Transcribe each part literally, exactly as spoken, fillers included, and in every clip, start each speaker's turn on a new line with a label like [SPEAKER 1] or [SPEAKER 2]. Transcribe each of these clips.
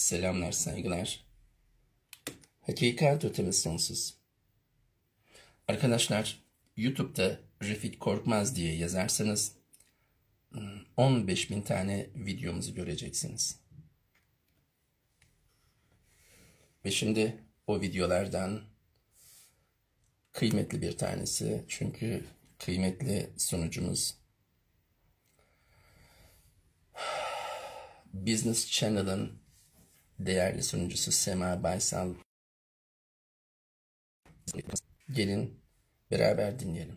[SPEAKER 1] selamlar, saygılar. Hakikat ötemiz sonsuz. Arkadaşlar, YouTube'da Refik Korkmaz diye yazarsanız on beş bin tane videomuzu göreceksiniz. Ve şimdi o videolardan kıymetli bir tanesi, çünkü kıymetli sunucumuz Business Channel'ın değerli sunucusu Sema Baysal. Gelin beraber dinleyelim.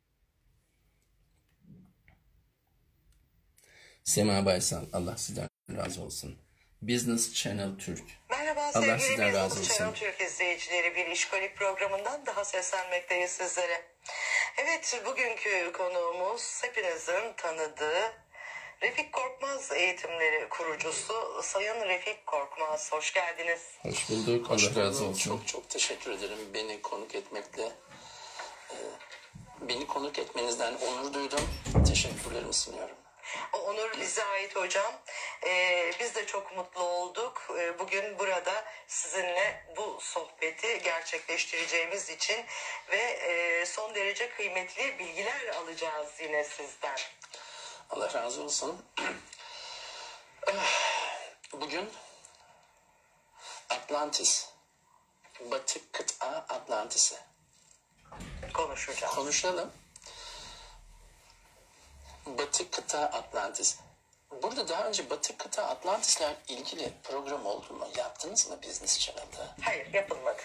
[SPEAKER 1] Sema Baysal, Allah sizden razı olsun. Business Channel Türk.
[SPEAKER 2] Merhaba
[SPEAKER 1] Allah
[SPEAKER 2] sevgili
[SPEAKER 1] sizden razı
[SPEAKER 2] Business
[SPEAKER 1] olsun.
[SPEAKER 2] Channel Türk izleyicileri, bir işkolik programından daha seslenmekteyiz sizlere. Evet, bugünkü konuğumuz hepinizin tanıdığı Refik Korkmaz Eğitimleri kurucusu Sayın Refik Korkmaz. Hoş geldiniz.
[SPEAKER 1] Hoş bulduk.
[SPEAKER 3] Hoş
[SPEAKER 1] Allah
[SPEAKER 3] bulduk.
[SPEAKER 1] razı olsun.
[SPEAKER 3] Çok çok teşekkür ederim beni konuk etmekle. e, Beni konuk etmenizden onur duydum. Teşekkürlerimi sunuyorum.
[SPEAKER 2] O onur bize ait hocam. Ee, biz de çok mutlu olduk. Ee, bugün burada sizinle bu sohbeti gerçekleştireceğimiz için ve e, son derece kıymetli bilgiler alacağız yine sizden.
[SPEAKER 3] Allah razı olsun. Bugün Atlantis, Batı Kıta Atlantis'i
[SPEAKER 2] Konuşacağız.
[SPEAKER 3] konuşalım. Batı Kıta Atlantis. Burada daha önce Batı Kıta Atlantis'le ilgili program oldu mu? Yaptınız mı Business Channel'da?
[SPEAKER 2] Hayır, yapılmadı.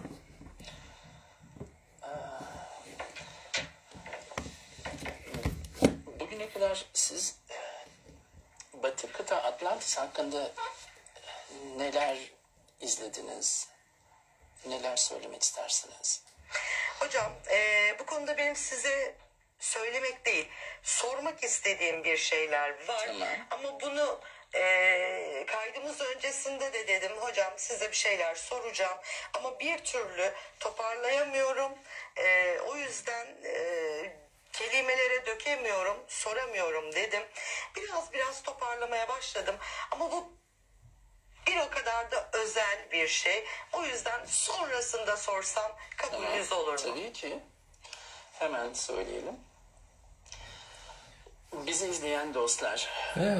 [SPEAKER 3] Bugüne kadar siz Batı Kıta Atlantis hakkında neler izlediniz? Neler söylemek istersiniz?
[SPEAKER 2] Hocam, e, bu konuda benim size söylemek değil, sormak istediğim bir şeyler var.
[SPEAKER 3] Tamam.
[SPEAKER 2] Ama bunu e, kaydımız öncesinde de dedim, hocam size bir şeyler soracağım ama bir türlü toparlayamıyorum. E, o yüzden e, kelimelere dökemiyorum, soramıyorum dedim. Biraz biraz toparlamaya başladım ama bu bir o kadar da özel bir şey. O yüzden sonrasında sorsam kabulünüz olur mu?
[SPEAKER 3] Tabii ki. Hemen söyleyelim. Bizi izleyen dostlar,
[SPEAKER 1] He.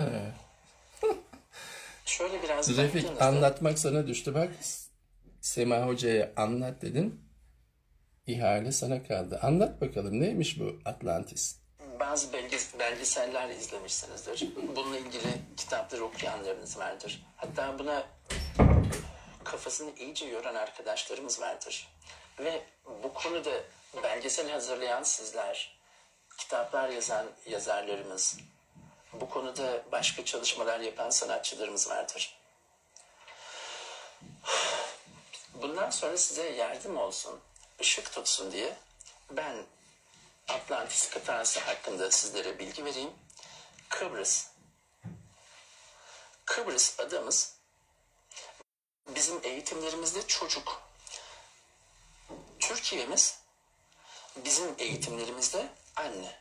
[SPEAKER 3] şöyle biraz
[SPEAKER 1] Refik,
[SPEAKER 3] baktığınızda-
[SPEAKER 1] anlatmak sana düştü bak. Sema Hoca'ya anlat dedin. İhale sana kaldı. Anlat bakalım, neymiş bu Atlantis?
[SPEAKER 3] bazı belges belgeseller izlemişsinizdir. Bununla ilgili kitapları okuyanlarınız vardır. Hatta buna kafasını iyice yoran arkadaşlarımız vardır. Ve bu konuda belgesel hazırlayan sizler, kitaplar yazan yazarlarımız, bu konuda başka çalışmalar yapan sanatçılarımız vardır. Bundan sonra size yardım olsun, ışık tutsun diye ben Atlantis kıtası hakkında sizlere bilgi vereyim. Kıbrıs. Kıbrıs adamız bizim eğitimlerimizde çocuk. Türkiye'miz bizim eğitimlerimizde anne.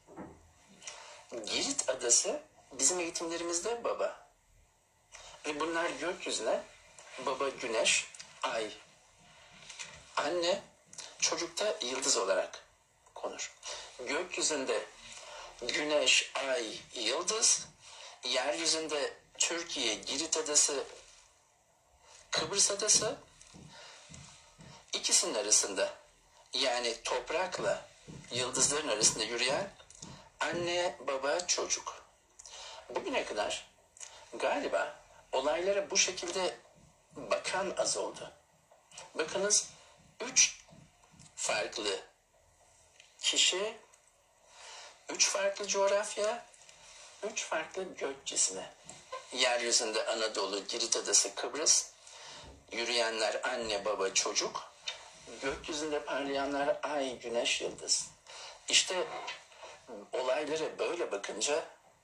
[SPEAKER 3] Girit adası bizim eğitimlerimizde baba. Ve bunlar gökyüzüne baba güneş, ay, anne, çocukta yıldız olarak konur. Gökyüzünde güneş, ay, yıldız, yeryüzünde Türkiye, Girit adası, Kıbrıs adası, ikisinin arasında, yani toprakla yıldızların arasında yürüyen anne, baba, çocuk. Bugüne kadar galiba olaylara bu şekilde bakan az oldu. Bakınız, üç farklı kişi, üç farklı coğrafya, üç farklı gök cismi. Yeryüzünde Anadolu, Girit adası, Kıbrıs, yürüyenler anne, baba, çocuk, gökyüzünde parlayanlar ay, güneş, yıldız. İşte olaylara böyle bakınca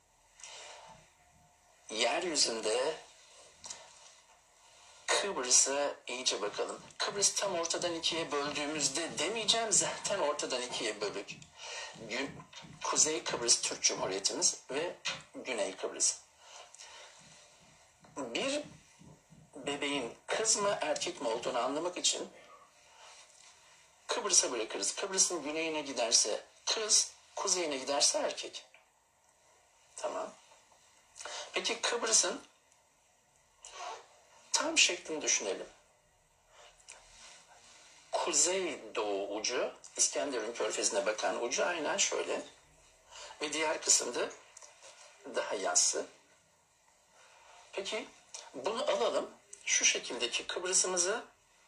[SPEAKER 3] yeryüzünde Kıbrıs'a iyice bakalım. Kıbrıs tam ortadan ikiye böldüğümüzde demeyeceğim, zaten ortadan ikiye bölük. Gün, Kuzey Kıbrıs Türk Cumhuriyetimiz ve Güney Kıbrıs. Bir bebeğin kız mı erkek mi olduğunu anlamak için Kıbrıs'a bırakırız. Kıbrıs'ın güneyine giderse kız, kuzeyine giderse erkek. Tamam. Peki Kıbrıs'ın tam şeklini düşünelim. Kuzey doğu ucu, İskenderun Körfezi'ne bakan ucu aynen şöyle. Ve diğer kısımda daha yassı. Peki bunu alalım. Şu şekildeki Kıbrıs'ımızı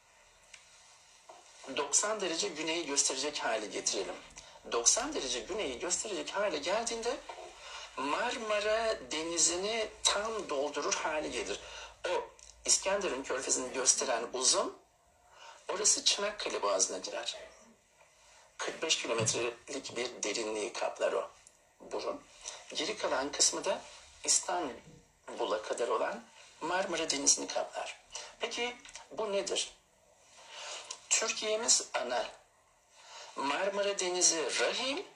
[SPEAKER 3] doksan derece güneyi gösterecek hale getirelim. doksan derece güneyi gösterecek hale geldiğinde Marmara Denizi'ni tam doldurur hale gelir. O İskenderun Körfezi'ni gösteren uzun, orası Çanakkale Boğazı'na girer. kırk beş kilometrelik bir derinliği kaplar o burun. Geri kalan kısmı da İstanbul'a kadar olan Marmara Denizi'ni kaplar. Peki bu nedir? Türkiye'miz ana. Marmara Denizi rahim.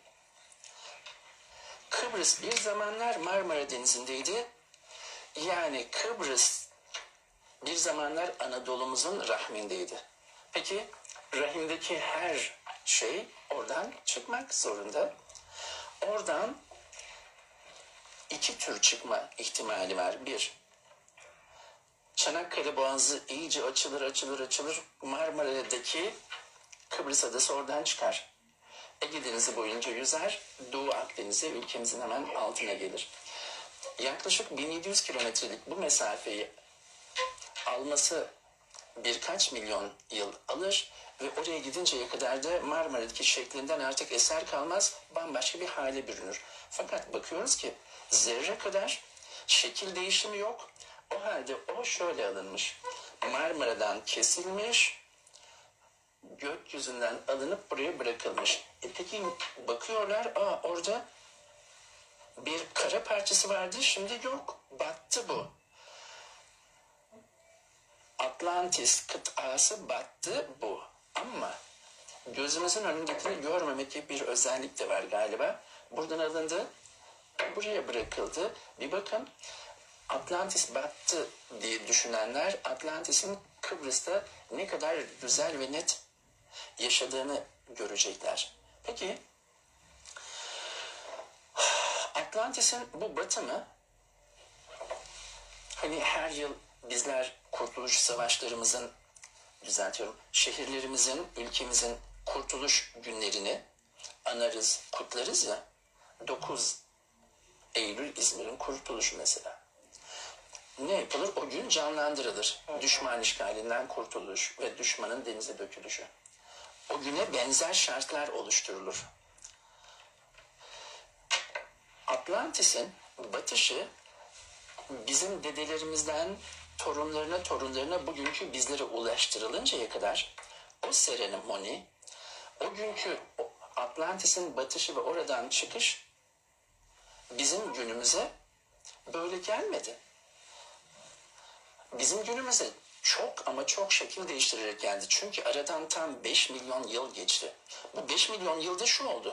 [SPEAKER 3] Kıbrıs bir zamanlar Marmara Denizi'ndeydi. Yani Kıbrıs bir zamanlar Anadolu'muzun rahmindeydi. Peki rahimdeki her şey oradan çıkmak zorunda. Oradan iki tür çıkma ihtimali var. Bir, Çanakkale Boğazı iyice açılır açılır açılır. Marmara'daki Kıbrıs Adası oradan çıkar. Ege Denizi boyunca yüzer. Doğu Akdeniz'e ülkemizin hemen altına gelir. Yaklaşık bin yedi yüz kilometrelik bu mesafeyi alması birkaç milyon yıl alır ve oraya gidinceye kadar da Marmara'daki şeklinden artık eser kalmaz, bambaşka bir hale bürünür. Fakat bakıyoruz ki zerre kadar şekil değişimi yok. O halde o şöyle alınmış. Marmara'dan kesilmiş, gökyüzünden alınıp buraya bırakılmış. E peki bakıyorlar, aa orada bir kara parçası vardı, şimdi yok. Battı bu. Atlantis kıtası battı bu. Ama gözümüzün önündekini görmemek gibi bir özellik de var galiba. Buradan alındı, buraya bırakıldı. Bir bakın, Atlantis battı diye düşünenler Atlantis'in Kıbrıs'ta ne kadar güzel ve net yaşadığını görecekler. Peki Atlantis'in bu batımı, hani her yıl bizler kurtuluş savaşlarımızın, düzeltiyorum, şehirlerimizin, ülkemizin kurtuluş günlerini anarız, kutlarız ya. dokuz Eylül İzmir'in kurtuluşu mesela. Ne yapılır? O gün canlandırılır. Düşman işgalinden kurtuluş ve düşmanın denize dökülüşü. O güne benzer şartlar oluşturulur. Atlantis'in batışı bizim dedelerimizden torunlarına torunlarına bugünkü bizlere ulaştırılıncaya kadar o seremoni, o günkü Atlantis'in batışı ve oradan çıkış bizim günümüze böyle gelmedi. Bizim günümüze çok ama çok şekil değiştirerek geldi. Çünkü aradan tam beş milyon yıl geçti. Bu beş milyon yılda şu oldu.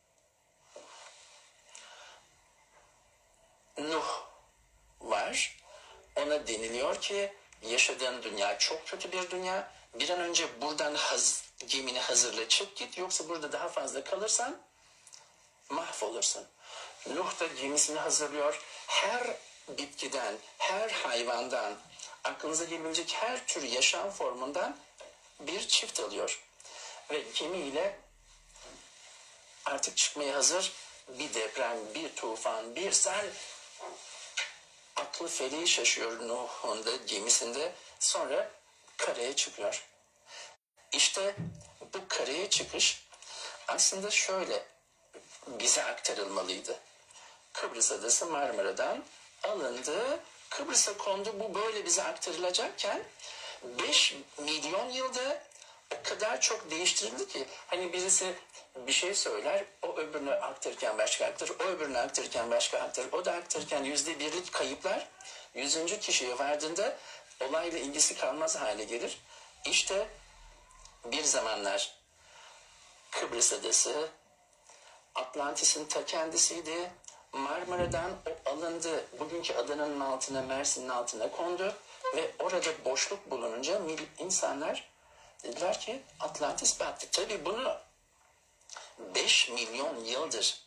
[SPEAKER 3] Nuh var. Ona deniliyor ki yaşadığın dünya çok kötü bir dünya. Bir an önce buradan haz, gemini hazırla, çık git. Yoksa burada daha fazla kalırsan mahvolursun. Nuh da gemisini hazırlıyor. Her bitkiden, her hayvandan, aklınıza gelebilecek her tür yaşam formundan bir çift alıyor. Ve gemiyle artık çıkmaya hazır. Bir deprem, bir tufan, bir sel. Aklı feleği şaşıyor Nuh'un da gemisinde. Sonra karaya çıkıyor. İşte bu karaya çıkış aslında şöyle bize aktarılmalıydı. Kıbrıs Adası Marmara'dan alındı, Kıbrıs'a kondu. Bu böyle bize aktarılacakken beş milyon yılda o kadar çok değiştirildi ki, hani birisi bir şey söyler, o öbürünü aktarırken başka aktarır, o öbürünü aktarırken başka aktarır, o da aktarırken yüzde birlik kayıplar yüzüncü kişiye vardığında olayla ilgisi kalmaz hale gelir. İşte bir zamanlar Kıbrıs Adası Atlantis'in ta kendisiydi. Marmara'dan o alındı. Bugünkü Adana'nın altına, Mersin'in altına kondu. Ve orada boşluk bulununca insanlar dediler ki Atlantis battı. Tabii bunu beş milyon yıldır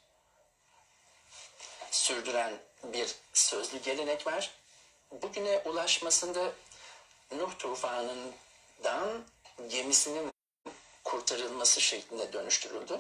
[SPEAKER 3] sürdüren bir sözlü gelenek var. Bugüne ulaşmasında Nuh tufanından gemisinin kurtarılması şeklinde dönüştürüldü.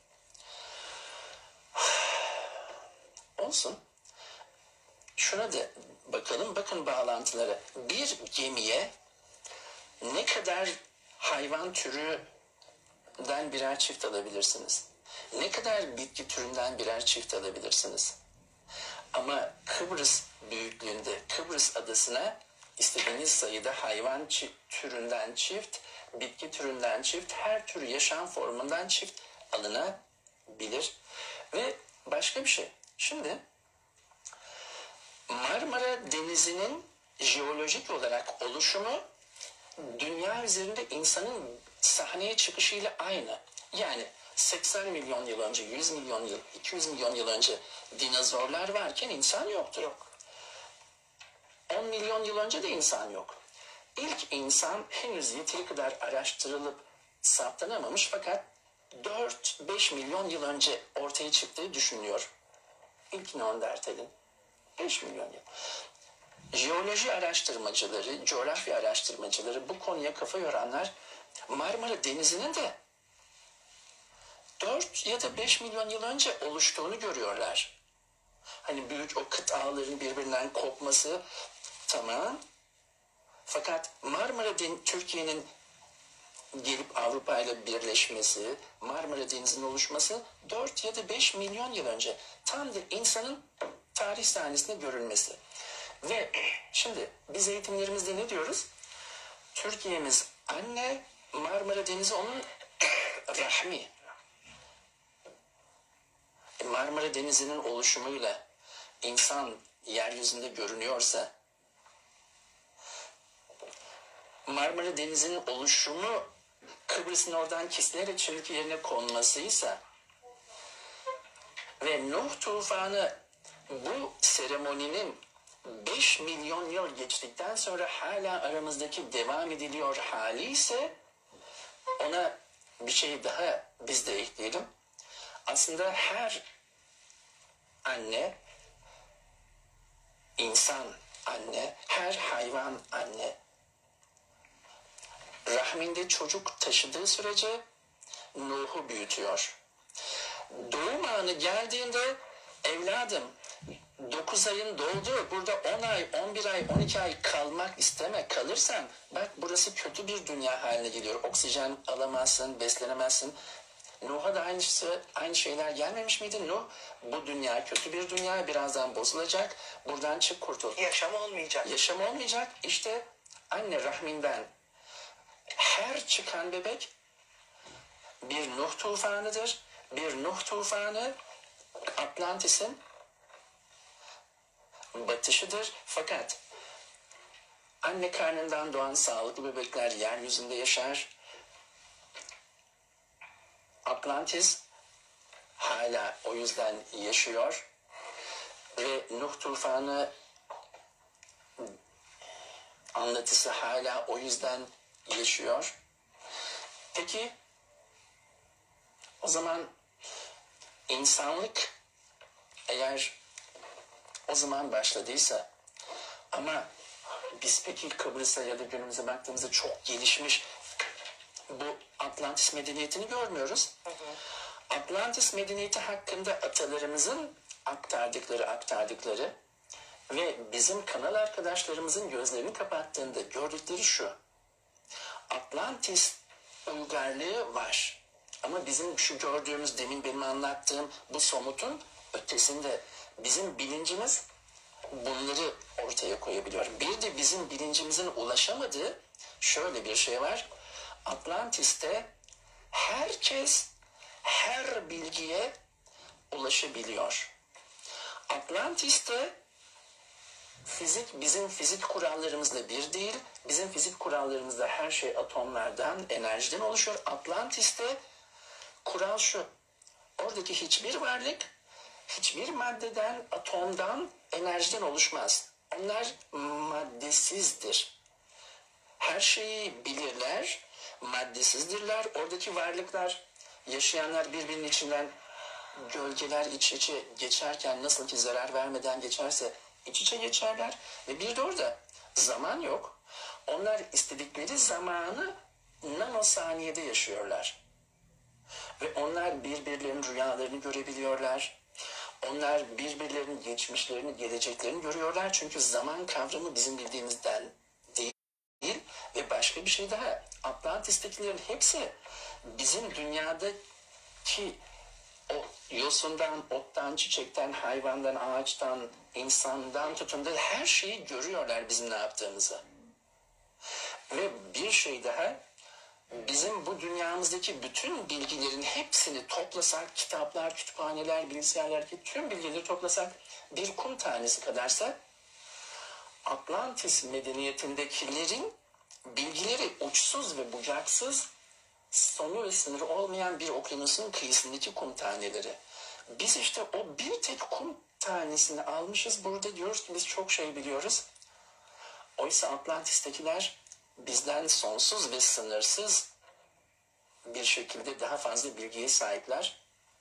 [SPEAKER 3] Olsun. Şuna da bakalım, bakın bağlantılara. Bir gemiye ne kadar hayvan türünden birer çift alabilirsiniz? Ne kadar bitki türünden birer çift alabilirsiniz? Ama Kıbrıs büyüklüğünde, Kıbrıs adasına istediğiniz sayıda hayvan çift, türünden çift, bitki türünden çift, her tür yaşam formundan çift alınabilir. Ve başka bir şey. Şimdi Marmara Denizi'nin jeolojik olarak oluşumu dünya üzerinde insanın sahneye çıkışıyla aynı. Yani seksen milyon yıl önce, yüz milyon yıl, iki yüz milyon yıl önce dinozorlar varken insan yoktu. Yok. on milyon yıl önce de insan yok. İlk insan henüz yeteri kadar araştırılıp saptanamamış fakat dört beş milyon yıl önce ortaya çıktığı düşünülüyor. İlk Neandertal'in beş milyon yıl. Jeoloji araştırmacıları, coğrafya araştırmacıları, bu konuya kafa yoranlar Marmara Denizi'nin de dört ya da beş milyon yıl önce oluştuğunu görüyorlar. Hani büyük o kıtaların birbirinden kopması tamam. Fakat Marmara Denizi, Türkiye'nin gelip Avrupa ile birleşmesi, Marmara Denizi'nin oluşması dört ya da beş milyon yıl önce. Tam da insanın tarih sahnesinde görülmesi. Ve şimdi biz eğitimlerimizde ne diyoruz? Türkiye'miz anne, Marmara Denizi onun rahmi. Marmara Denizi'nin oluşumuyla insan yeryüzünde görünüyorsa, Marmara Denizi'nin oluşumu Kıbrıs'ın oradan kesilerek şimdiki yerine konmasıysa ve Nuh tufanı bu seremoninin beş milyon yıl geçtikten sonra hala aramızdaki devam ediliyor hali ise ona bir şey daha biz de ekleyelim. Aslında her anne, insan anne, her hayvan anne rahminde çocuk taşıdığı sürece Nuh'u büyütüyor. Doğum anı geldiğinde evladım dokuz ayın doldu, burada on ay, on bir ay, on iki ay kalmak isteme. Kalırsan bak burası kötü bir dünya haline geliyor. Oksijen alamazsın, beslenemezsin. Nuh'a da aynı, aynı şeyler gelmemiş miydi? Nuh, bu dünya kötü bir dünya, birazdan bozulacak. Buradan çık, kurtul.
[SPEAKER 2] Yaşam olmayacak.
[SPEAKER 3] Yaşam olmayacak. İşte anne rahminden her çıkan bebek bir Nuh tufanıdır. Bir Nuh tufanı Atlantis'in batışıdır. Fakat anne karnından doğan sağlıklı bebekler yeryüzünde yaşar. Atlantis hala o yüzden yaşıyor ve Nuh tufanı anlatısı hala o yüzden yaşıyor. Peki o zaman insanlık eğer o zaman başladıysa ama biz peki Kıbrıs'a ya da günümüze baktığımızda çok gelişmiş bu Atlantis medeniyetini görmüyoruz. Hı hı. Atlantis medeniyeti hakkında atalarımızın aktardıkları aktardıkları ve bizim kanal arkadaşlarımızın gözlerini kapattığında gördükleri şu. Atlantis uygarlığı var. Ama bizim şu gördüğümüz demin benim anlattığım bu somutun ötesinde bizim bilincimiz bunları ortaya koyabiliyor. Bir de bizim bilincimizin ulaşamadığı şöyle bir şey var. Atlantis'te herkes her bilgiye ulaşabiliyor. Atlantis'te fizik bizim fizik kurallarımızla bir değil. Bizim fizik kurallarımızda her şey atomlardan, enerjiden oluşuyor. Atlantis'te kural şu. Oradaki hiçbir varlık hiçbir maddeden, atomdan, enerjiden oluşmaz. Onlar maddesizdir. her şeyi bilirler, maddesizdirler. Oradaki varlıklar, yaşayanlar birbirinin içinden gölgeler iç içe geçerken nasıl ki zarar vermeden geçerse iç içe geçerler. Ve bir de orada zaman yok. Onlar istedikleri zamanı nanosaniyede yaşıyorlar. Ve onlar birbirlerinin rüyalarını görebiliyorlar. Onlar birbirlerinin geçmişlerini, geleceklerini görüyorlar. Çünkü zaman kavramı bizim bildiğimizden değil. Ve başka bir şey daha. Atlantis'tekilerin hepsi bizim dünyadaki o yosundan, ottan, çiçekten, hayvandan, ağaçtan, insandan tutun da her şeyi görüyorlar bizim ne yaptığımızı. Ve bir şey daha, bizim bu dünyamızdaki bütün bilgilerin hepsini toplasak, kitaplar, kütüphaneler, bilgisayarlar, tüm bilgileri toplasak bir kum tanesi kadarsa Atlantis medeniyetindekilerin bilgileri uçsuz ve bucaksız, sonu ve sınırı olmayan bir okyanusun kıyısındaki kum taneleri. Biz işte o bir tek kum tanesini almışız. Burada diyoruz ki biz çok şey biliyoruz. Oysa Atlantis'tekiler bizden sonsuz ve sınırsız bir şekilde daha fazla bilgiye sahipler.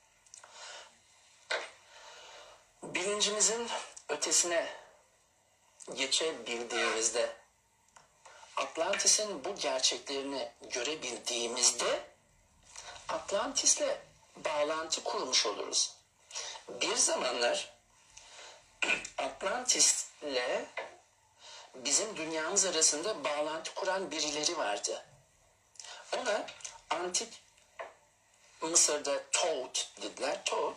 [SPEAKER 3] Bilincimizin ötesine geçebildiğimizde, Atlantis'in bu gerçeklerini görebildiğimizde Atlantis'le bağlantı kurmuş oluruz. Bir zamanlar Atlantis'le bizim dünyamız arasında bağlantı kuran birileri vardı. Ona antik Mısır'da Thoth dediler. Thoth,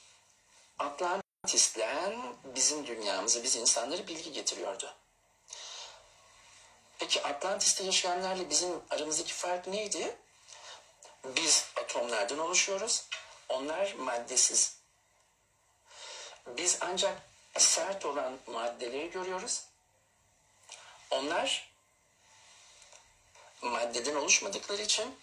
[SPEAKER 3] Atlantis'ten bizim dünyamıza, biz insanları bilgi getiriyordu. Peki Atlantis'te yaşayanlarla bizim aramızdaki fark neydi? Biz atomlardan oluşuyoruz. Onlar maddesiz. Biz ancak sert olan maddeleri görüyoruz. Onlar maddeden oluşmadıkları için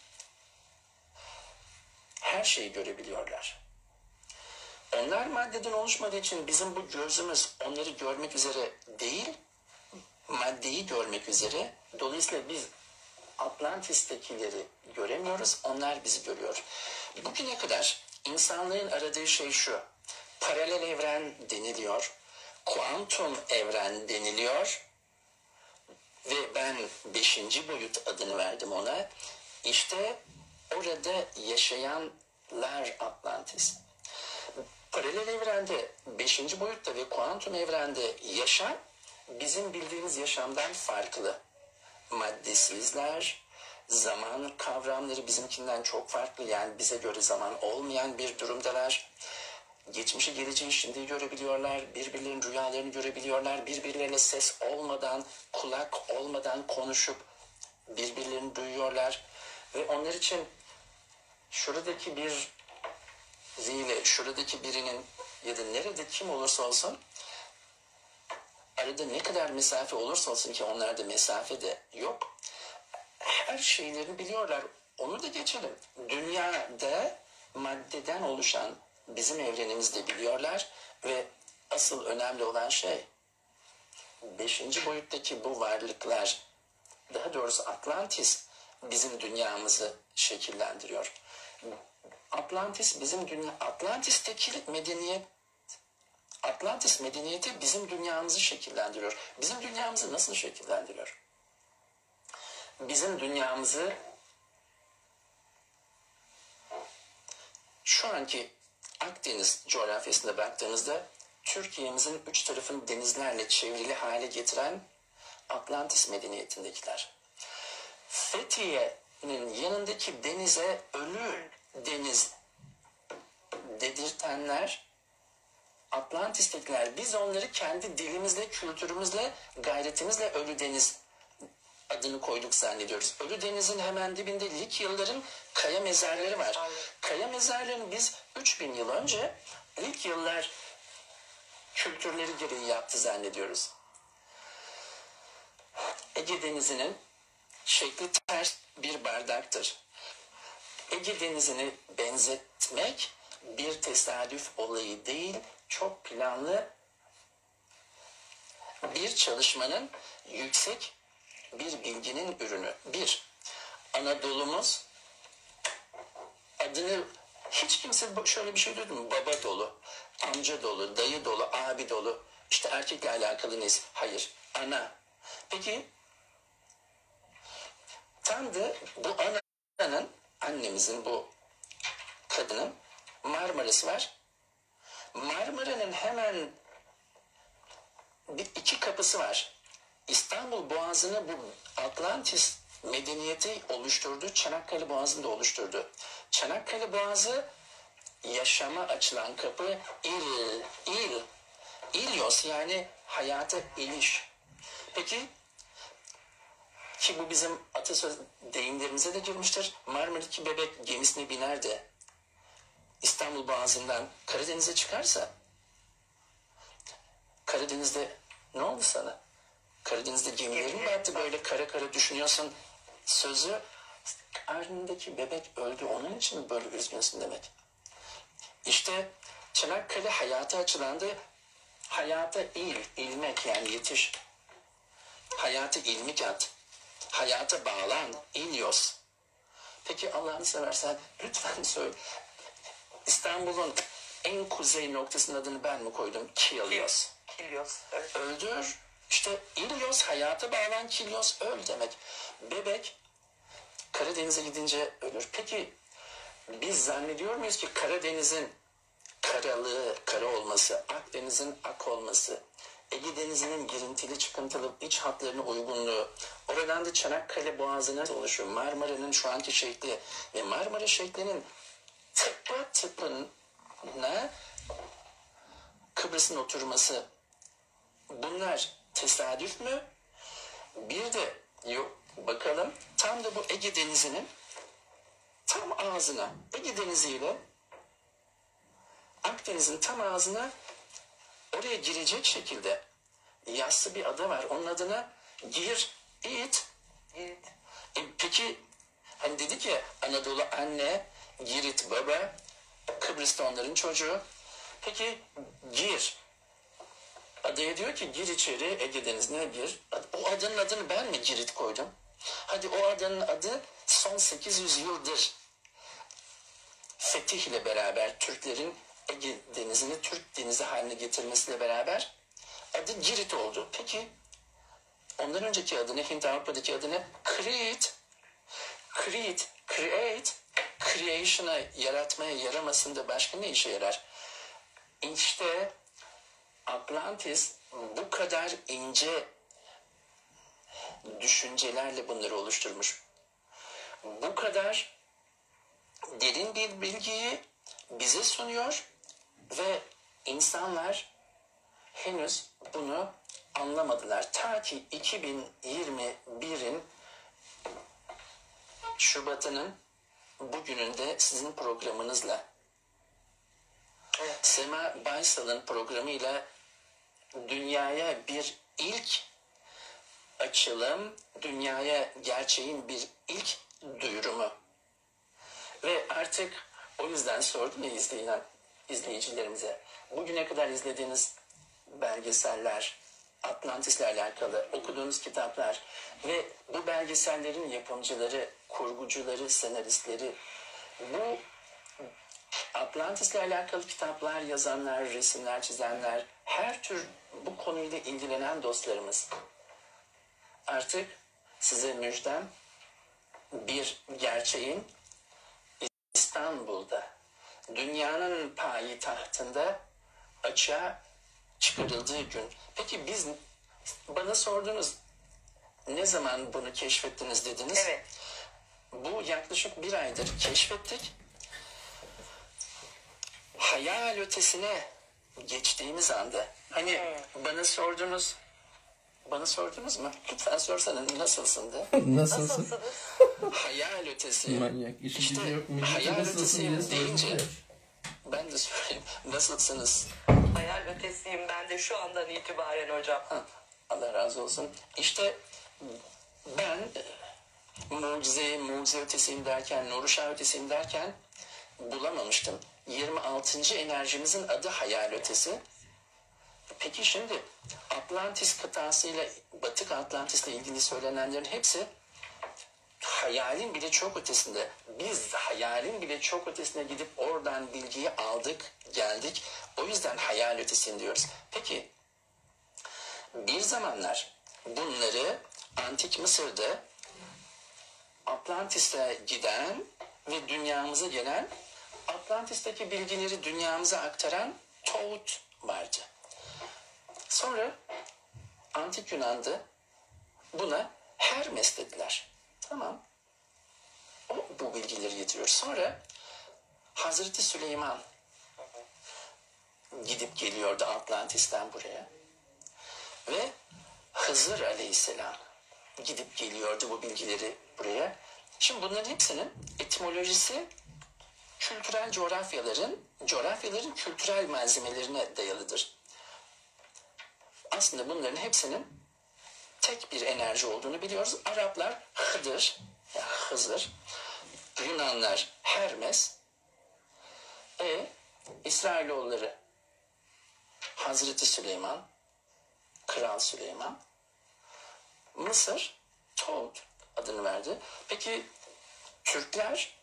[SPEAKER 3] her şeyi görebiliyorlar. Onlar maddeden oluşmadığı için bizim bu gözümüz onları görmek üzere değil, maddeyi görmek üzere. Dolayısıyla biz Atlantis'tekileri göremiyoruz, onlar bizi görüyor. Bugüne kadar insanlığın aradığı şey şu: paralel evren deniliyor, kuantum evren deniliyor ve ben beşinci boyut adını verdim ona. İşte orada yaşayanlar Atlantis. Paralel evrende, beşinci boyutta ve kuantum evrende yaşam bizim bildiğimiz yaşamdan farklı. Maddesizler, zaman kavramları bizimkinden çok farklı. Yani bize göre zaman olmayan bir durumdalar. Geçmişi, geleceği, şimdi görebiliyorlar. Birbirlerinin rüyalarını görebiliyorlar. Birbirlerine ses olmadan, kulak olmadan konuşup birbirlerini duyuyorlar. Ve onlar için şuradaki bir zile, şuradaki birinin ya da nerede kim olursa olsun, arada ne kadar mesafe olursa olsun, ki onlarda mesafe de yok, her şeylerini biliyorlar. Onu da geçelim. Dünyada maddeden oluşan bizim evrenimizi de biliyorlar ve asıl önemli olan şey, beşinci boyuttaki bu varlıklar, daha doğrusu Atlantis bizim dünyamızı şekillendiriyor. Atlantis bizim dünya, Atlantis'teki medeniyet, Atlantis medeniyeti bizim dünyamızı şekillendiriyor. Bizim dünyamızı nasıl şekillendiriyor? Bizim dünyamızı şu anki Akdeniz coğrafyasında baktığınızda Türkiye'mizin üç tarafını denizlerle çevrili hale getiren Atlantis medeniyetindekiler. Fethiye'nin yanındaki denize ölü deniz dedirtenler Atlantis'tekiler. Biz onları kendi dilimizle, kültürümüzle, gayretimizle ölü deniz adını koyduk zannediyoruz. Ölü denizin hemen dibinde Likyalıların kaya mezarları var. Kaya mezarlarını biz üç bin yıl önce Likyalılar kültürleri gereği yaptı zannediyoruz. Ege Denizi'nin şekli ters bir bardaktır. Ege Denizi'ni benzetmek bir tesadüf olayı değil, çok planlı bir çalışmanın yüksek bir bilginin ürünü. Bir, Anadolu'muz adını hiç kimse şöyle bir şey duydu mu? Baba dolu, amca dolu, dayı dolu, abi dolu. İşte erkekle alakalı neyiz? Hayır. Ana. Peki tam da bu ananın, annemizin, bu kadının Marmara'sı var. Marmara'nın hemen bir iki kapısı var. İstanbul Boğazı'nı bu Atlantis medeniyeti oluşturdu. Çanakkale Boğazı'nı da oluşturdu. Çanakkale Boğazı yaşama açılan kapı. İl, il, İlyos yani hayata iliş. Peki ki bu bizim atasöz deyimlerimize de girmiştir. Marmara'daki bebek gemisine biner de İstanbul Boğazı'ndan Karadeniz'e çıkarsa Karadeniz'de ne oldu sana? Karadeniz'de gemilerin mi battı, böyle kara kara düşünüyorsun sözü, karnındaki bebek öldü onun için böyle üzgünsün demek. İşte Çanakkale hayata açılandı. Hayata il, ilmek yani yetiş. Hayata ilmik at. Hayata bağlan, İlyos. Peki Allah'ını seversen lütfen söyle. İstanbul'un en kuzey noktasının adını ben mi koydum? Kilyos.
[SPEAKER 2] Kilyos. Evet.
[SPEAKER 3] Öldür. İşte İlyos, hayata bağlan, Kilyos, öl demek. Bebek Karadeniz'e gidince ölür. Peki biz zannediyor muyuz ki Karadeniz'in karalığı, kara olması, Akdeniz'in ak olması, Ege Denizi'nin girintili çıkıntılı iç hatlarına uygunluğu, oradan da Çanakkale Boğazı'na oluşuyor. Marmara'nın şu anki şekli ve Marmara şeklinin tıpa tıpına Kıbrıs'ın oturması, bunlar tesadüf mü? Bir de yok, bakalım tam da bu Ege Denizi'nin tam ağzına, Ege Denizi ile Akdeniz'in tam ağzına oraya girecek şekilde yassı bir ada var. Onun adına Girit.
[SPEAKER 2] Evet.
[SPEAKER 3] E, peki hani dedik ya Anadolu anne, Girit baba, Kıbrıs'ta onların çocuğu. Peki gir. Adaya diyor ki gir içeri, Ege Denizi'ne gir. O adanın adını ben mi Girit koydum? Hadi o adanın adı son sekiz yüz yıldır fetih ile beraber Türklerin Ege Denizi'ni Türk Denizi haline getirmesiyle beraber adı Girit oldu. Peki ondan önceki adı ne? Hint Avrupa'daki adı ne? Crete. Crete, create, creation'a, yaratmaya yaramasında başka ne işe yarar? İşte Atlantis bu kadar ince düşüncelerle bunları oluşturmuş. Bu kadar derin bir bilgiyi bize sunuyor ve insanlar henüz bunu anlamadılar. Ta ki iki bin yirmi birin Şubat'ının bugününde sizin programınızla, evet, Sema Baysal'ın programıyla dünyaya bir ilk açılım, dünyaya gerçeğin bir ilk duyurumu. Ve artık o yüzden sordum ya izleyen izleyicilerimize. Bugüne kadar izlediğiniz belgeseller, Atlantis'le alakalı okuduğunuz kitaplar ve bu belgesellerin yapımcıları, kurgucuları, senaristleri, bu Atlantis'le alakalı kitaplar yazanlar, resimler çizenler, her tür bu konuyla ilgilenen dostlarımız. Artık size müjdem, bir gerçeğin İstanbul'da, dünyanın payitahtında açığa çıkarıldığı gün. Peki biz, bana sordunuz, ne zaman bunu keşfettiniz dediniz.
[SPEAKER 2] Evet.
[SPEAKER 3] Bu yaklaşık bir aydır keşfettik. Hayal ötesine geçtiğimiz anda, hani
[SPEAKER 2] hmm.
[SPEAKER 3] bana sordunuz, bana sordunuz mu? Lütfen sorsana nasılsın de.
[SPEAKER 1] Nasılsın?
[SPEAKER 2] Nasılsınız?
[SPEAKER 3] Hayal ötesi.
[SPEAKER 1] Manyak. İşi
[SPEAKER 3] İşte
[SPEAKER 1] gücü yok. Millete
[SPEAKER 3] hayal
[SPEAKER 1] nasılsın
[SPEAKER 3] ötesiyim
[SPEAKER 1] diye
[SPEAKER 3] deyince
[SPEAKER 1] soruyor.
[SPEAKER 3] ben de söyleyeyim. Nasılsınız?
[SPEAKER 2] Hayal ötesiyim ben de şu andan itibaren hocam.
[SPEAKER 3] Ha, Allah razı olsun. İşte ben e, mucize, mucize ötesiyim derken, Nuruşah ötesiyim derken bulamamıştım. yirmi altıncı enerjimizin adı hayal ötesi. Peki şimdi Atlantis kıtasıyla Batık Atlantis'le ilgili söylenenlerin hepsi hayalin bile çok ötesinde. Biz hayalin bile çok ötesine gidip oradan bilgiyi aldık, geldik. O yüzden hayal ötesini diyoruz. Peki bir zamanlar bunları Antik Mısır'da Atlantis'e giden ve dünyamıza gelen, Atlantis'teki bilgileri dünyamıza aktaran Thoth vardı. Sonra Antik Yunan'da buna Hermes dediler. Tamam. O bu bilgileri getiriyor. Sonra Hazreti Süleyman gidip geliyordu Atlantis'ten buraya. Ve Hızır Aleyhisselam gidip geliyordu bu bilgileri buraya. Şimdi bunların hepsinin etimolojisi kültürel coğrafyaların, coğrafyaların kültürel malzemelerine dayalıdır. Aslında bunların hepsinin tek bir enerji olduğunu biliyoruz. Araplar Hıdır, ya Hızır, Yunanlar Hermes, e, İsrailoğulları Hazreti Süleyman, Kral Süleyman, Mısır Thoth adını verdi. Peki Türkler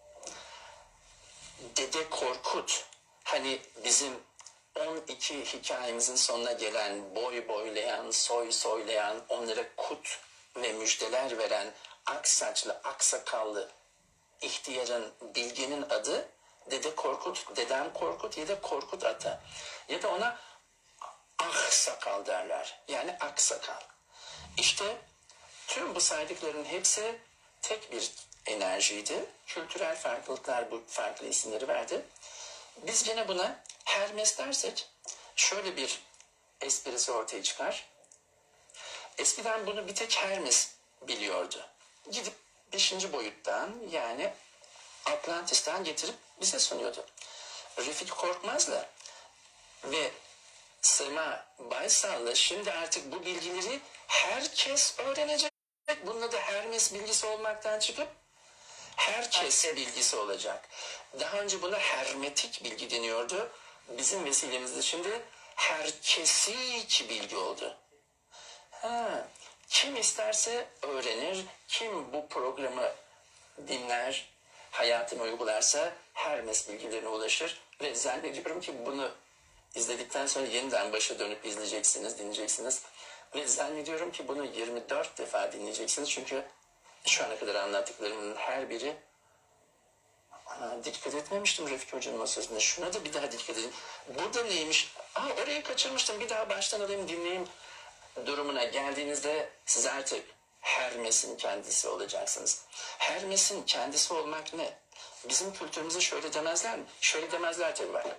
[SPEAKER 3] Dede Korkut, hani bizim on iki hikayemizin sonuna gelen, boy boylayan, soy soylayan, onlara kut ve müjdeler veren ak saçlı, ak sakallı ihtiyarın, bilgenin adı Dede Korkut, Dedem Korkut ya da Korkut Ata. Ya da ona ah sakal derler. Yani ak sakal. İşte tüm bu saydıkların hepsi tek bir enerjiydi. Kültürel farklılıklar bu farklı isimleri verdi. Biz yine buna Hermes dersek şöyle bir esprisi ortaya çıkar. Eskiden bunu bir tek Hermes biliyordu. Gidip beşinci boyuttan, yani Atlantis'ten getirip bize sunuyordu. Refik Korkmaz'la ve Sema Baysal'la şimdi artık bu bilgileri herkes öğrenecek. Bununla da Hermes bilgisi olmaktan çıkıp herkes bilgisi olacak. Daha önce buna hermetik bilgi deniyordu. Bizim vesilemizde şimdi herkesik bilgi oldu. Ha, kim isterse öğrenir, kim bu programı dinler, hayatını uygularsa Hermes bilgilerine ulaşır ve zannediyorum ki bunu izledikten sonra yeniden başa dönüp izleyeceksiniz, dinleyeceksiniz ve zannediyorum ki bunu yirmi dört defa dinleyeceksiniz çünkü şu ana kadar anlattıklarımın her biri, ana, dikkat etmemiştim Refik Hoca'nın o sözünde. Şuna da bir daha dikkat edin. Burada neymiş? Aa, orayı kaçırmıştım. Bir daha baştan alayım, dinleyeyim durumuna geldiğinizde siz artık Hermes'in kendisi olacaksınız. Hermes'in kendisi olmak ne? Bizim kültürümüzde şöyle demezler mi? Şöyle demezler tabii bak.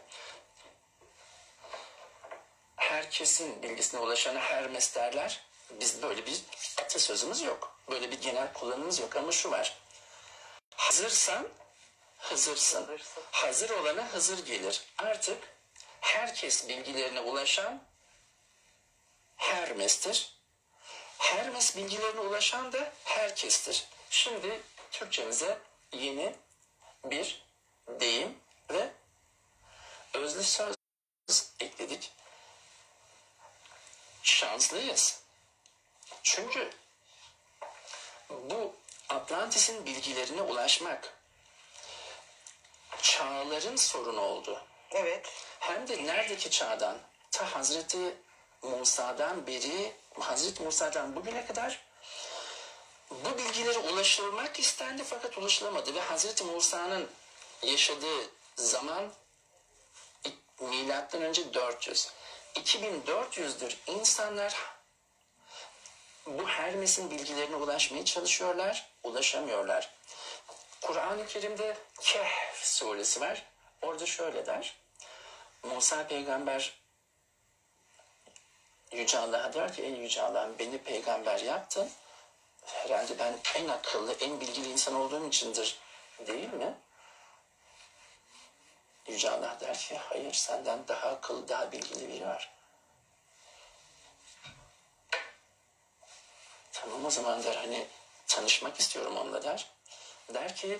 [SPEAKER 3] Herkesin bilgisine ulaşana Hermes derler. Biz böyle bir atasözümüz yok. Böyle bir genel kullanımımız yok ama şu var. Hazırsan Hızırsın. Hazır olana Hızır gelir. Artık herkes bilgilerine ulaşan Hermes'tir. Hermes bilgilerine ulaşan da herkestir. Şimdi Türkçemize yeni bir deyim ve özlü söz ekledik. Şanslıyız. Çünkü bu Atlantis'in bilgilerine ulaşmak çağların sorunu oldu.
[SPEAKER 2] Evet.
[SPEAKER 3] Hem de neredeki çağdan? Ta Hazreti Musa'dan beri, Hazreti Musa'dan bugüne kadar bu bilgilere ulaşılmak istendi fakat ulaşılamadı ve Hazreti Musa'nın yaşadığı zaman milattan önce dört yüz. iki bin dört yüzdür insanlar bu Hermes'in bilgilerine ulaşmaya çalışıyorlar, ulaşamıyorlar. Kur'an-ı Kerim'de Kehf suresi var. Orada şöyle der. Musa peygamber Yüce Allah'a der ki ey Yüce Allah'ım beni peygamber yaptın. Herhalde ben en akıllı, en bilgili insan olduğum içindir değil mi? Yüce Allah der ki hayır, senden daha akıllı, daha bilgili biri var. Tamam o zaman der, hani tanışmak istiyorum onunla der. Der ki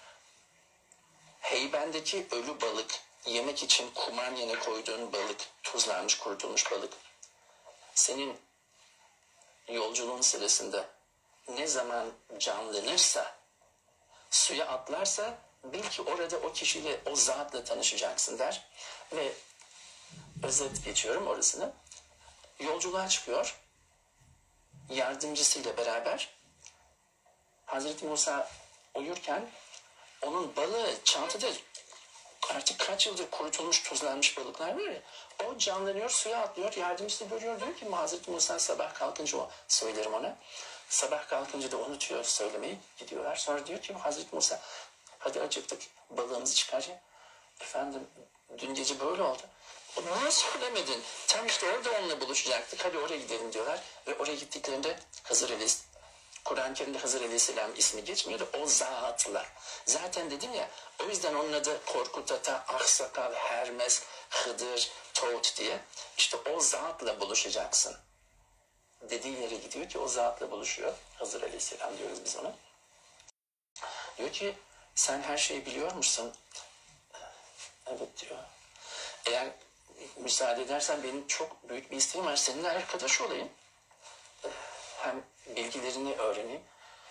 [SPEAKER 3] heybendeki ölü balık, yemek için kumanyana koyduğun balık, tuzlanmış kurutulmuş balık. Senin yolculuğun sırasında ne zaman canlanırsa, suya atlarsa bil ki orada o kişiyle, o zatla tanışacaksın der. Ve özet geçiyorum orasını. Yolculuğa çıkıyor. Yardımcısıyla beraber. Hazreti Musa uyurken onun balığı çantada, artık kaç yıldır kurutulmuş, tuzlanmış balıklar var ya, o canlanıyor, suya atlıyor, yardımcısı görüyor, diyor ki Hazreti Musa sabah kalkınca, o söylerim ona, sabah kalkınca da unutuyor söylemeyi, gidiyorlar. Sonra diyor ki Hazreti Musa, hadi acıktık, balığımızı çıkar ya. Efendim dün gece böyle oldu. O niye söylemedin? Tam işte orada onunla buluşacaktık, hadi oraya gidelim diyorlar. Ve oraya gittiklerinde Hızır Aleyhisselam, Kur'an-ı Kerim'de Hızır Aleyhisselam ismi geçmiyordu. O zatla. Zaten dedim ya, o yüzden onun adı Korkut Ata, Aksakal, Hermes, Hıdır, Toğut diye. İşte o zatla buluşacaksın. Dediği yere gidiyor ki o zatla buluşuyor. Hızır Aleyhisselam diyoruz biz ona. Diyor ki sen her şeyi biliyor musun? Evet diyor. Eğer müsaade edersen benim çok büyük bir isteğim var. Seninle arkadaş olayım. Hem bilgilerini öğreneyim.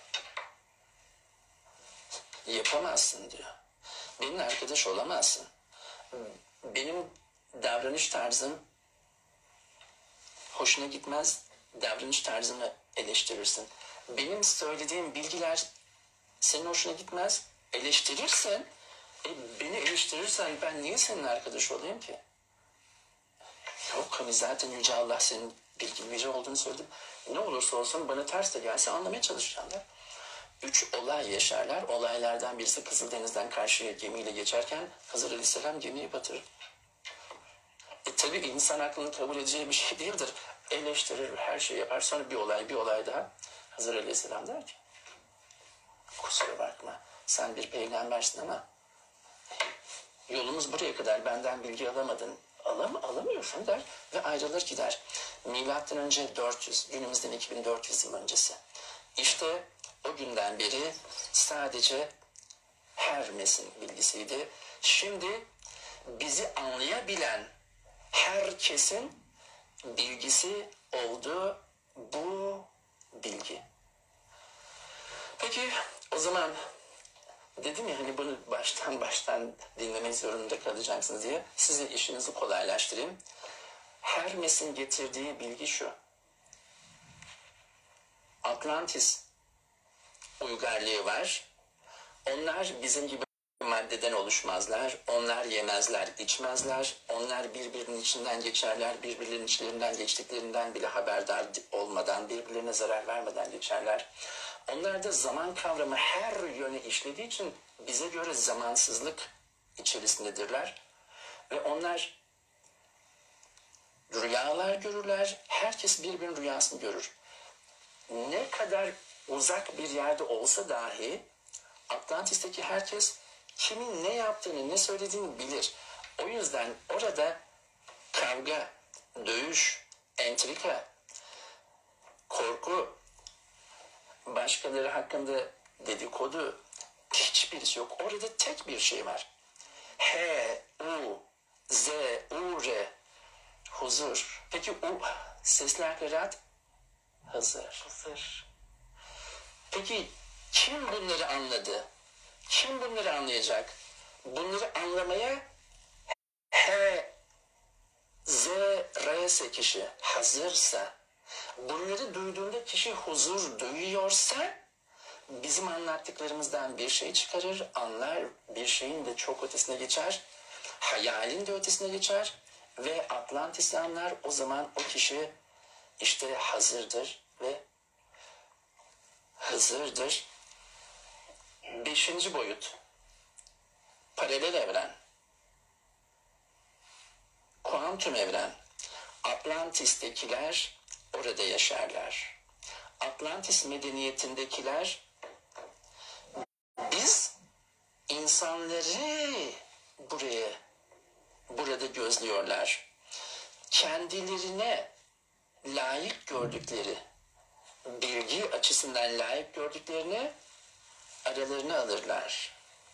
[SPEAKER 3] Yapamazsın diyor. Benimle arkadaş olamazsın. Benim davranış tarzım hoşuna gitmez. Davranış tarzımı eleştirirsin. Benim söylediğim bilgiler senin hoşuna gitmez. Eleştirirsen, e, beni eleştirirsen ben niye seninle arkadaş olayım ki? Yok hani zaten Yüce Allah senin bilgili biri olduğunu söyledi. Ne olursa olsun bana ters de gelse anlamaya çalışacağım. Üç olay yaşarlar. Olaylardan birisi Kızıldeniz'den karşıya gemiyle geçerken Hızır Aleyhisselam gemiyi batırır. E tabi insan aklının kabul edeceği bir şey değildir. Eleştirir, her şeyi yapar. Sonra bir olay, bir olay daha. Hızır Aleyhisselam der ki, kusura bakma, sen bir peygambersin ama yolumuz buraya kadar, benden bilgi alamadın. Alam, alamıyorsun der ve ayrılır gider. Milattan önce dört yüz, günümüzden iki bin dört yüz yıl öncesi. İşte o günden beri sadece Hermes'in bilgisiydi. Şimdi bizi anlayabilen herkesin bilgisi oldu bu bilgi. Peki o zaman dedim ya hani bunu baştan baştan dinlemek zorunda kalacaksınız diye, size işinizi kolaylaştırayım. Hermes'in getirdiği bilgi şu: Atlantis uygarlığı var. Onlar bizim gibi maddeden oluşmazlar. Onlar yemezler, içmezler. Onlar birbirinin içinden geçerler. Birbirlerinin içlerinden geçtiklerinden bile haberdar olmadan, birbirlerine zarar vermeden geçerler. Onlarda zaman kavramı her yöne işlediği için bize göre zamansızlık içerisindedirler. Ve onlar rüyalar görürler. Herkes birbirinin rüyasını görür. Ne kadar uzak bir yerde olsa dahi Atlantis'teki herkes kimin ne yaptığını, ne söylediğini bilir. O yüzden orada kavga, dövüş, entrika, korku, başkaları hakkında dedikodu hiçbirisi yok. Orada tek bir şey var. H, U, Z, U, R, huzur. Peki U sesler kıraat? Hızır. Hızır. Peki kim bunları anladı? Kim bunları anlayacak? Bunları anlamaya H, Z, R ise kişi hazırsa, bunları duyduğunda kişi huzur duyuyorsa, bizim anlattıklarımızdan bir şey çıkarır, anlar, bir şeyin de çok ötesine geçer, hayalin de ötesine geçer ve Atlantis'i anlar. O zaman o kişi işte hazırdır ve Hızır'dır. Beşinci boyut, paralel evren, kuantum evren. Atlantis'tekiler orada yaşarlar. Atlantis medeniyetindekiler biz insanları buraya, burada gözlüyorlar. Kendilerine layık gördükleri, bilgi açısından layık gördüklerini aralarına alırlar.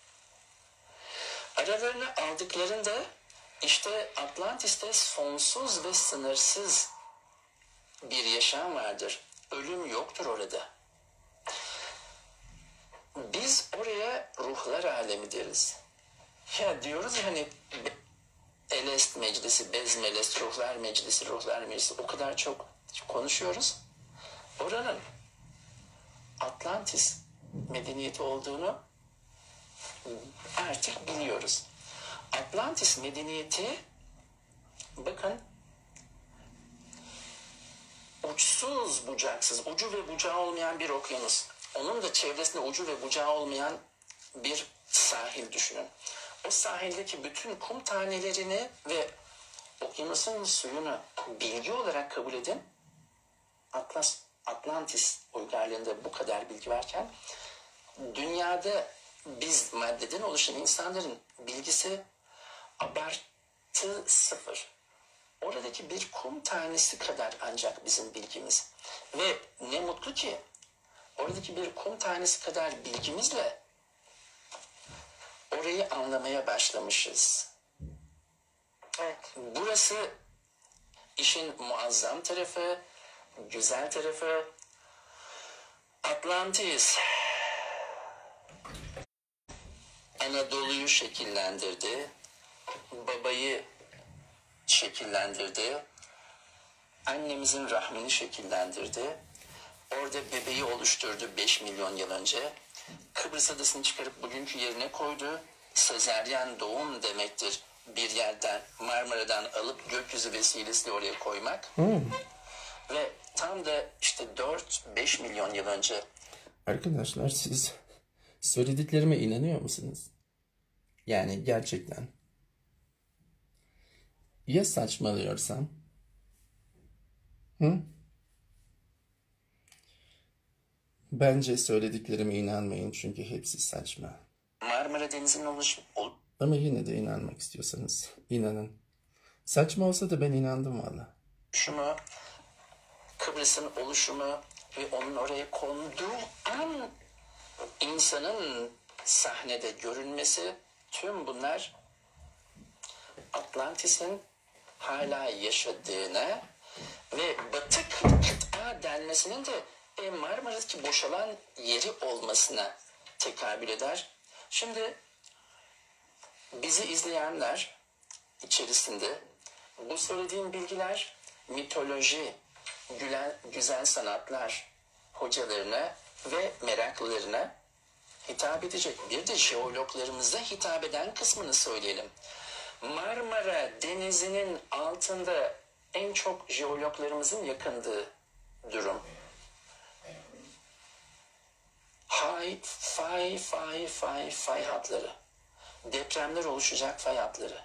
[SPEAKER 3] Aralarına aldıklarında işte Atlantis'te sonsuz ve sınırsız bir yaşam vardır. Ölüm yoktur orada. Biz oraya ruhlar alemi deriz. Ya diyoruz ya hani Elest meclisi, Bezmelest, ruhlar meclisi, ruhlar meclisi, o kadar çok konuşuyoruz. Oranın Atlantis medeniyeti olduğunu artık biliyoruz. Atlantis medeniyeti, bakın, uçsuz bucaksız, ucu ve bucağı olmayan bir okyanus. Onun da çevresinde ucu ve bucağı olmayan bir sahil düşünün. O sahildeki bütün kum tanelerini ve okyanusun suyunu bilgi olarak kabul edin. Atlas, Atlantis uygarlığında bu kadar bilgi varken dünyada biz maddeden oluşan insanların bilgisi abartı sıfır. Oradaki bir kum tanesi kadar ancak bizim bilgimiz. Ve ne mutlu ki oradaki bir kum tanesi kadar bilgimizle orayı anlamaya başlamışız.
[SPEAKER 2] Evet.
[SPEAKER 3] Burası işin muazzam tarafı, güzel tarafı. Atlantis Anadolu'yu şekillendirdi, babayı şekillendirdi, annemizin rahmini şekillendirdi. Orada bebeği oluşturdu beş milyon yıl önce. Kıbrıs adasını çıkarıp bugünkü yerine koydu. Sezeryen doğum demektir. Bir yerden, Marmara'dan alıp gökyüzü vesilesiyle oraya koymak.
[SPEAKER 1] Hmm.
[SPEAKER 3] Ve tam da işte dört beş milyon yıl önce.
[SPEAKER 1] Arkadaşlar, siz söylediklerime inanıyor musunuz? Yani gerçekten. Ya saçmalıyorsam? Hı? Bence söylediklerime inanmayın, çünkü hepsi saçma.
[SPEAKER 3] Marmara Denizi'nin oluşumu...
[SPEAKER 1] Ama yine de inanmak istiyorsanız inanın. Saçma olsa da ben inandım valla.
[SPEAKER 3] oluşumu, Kıbrıs'ın oluşumu ve onun oraya konduğu an insanın sahnede görünmesi, tüm bunlar Atlantis'in hala yaşadığına ve Batı kıta denmesinin de e, Marmara'daki boşalan yeri olmasına tekabül eder. Şimdi bizi izleyenler içerisinde bu söylediğim bilgiler mitoloji, gülen, güzel sanatlar hocalarına ve meraklılarına hitap edecek. Bir de jeologlarımıza hitap eden kısmını söyleyelim. Marmara Denizi'nin altında en çok jeologlarımızın yakındığı durum. Hay, fay, fay, fay, fay hatları. Depremler oluşacak fay hatları.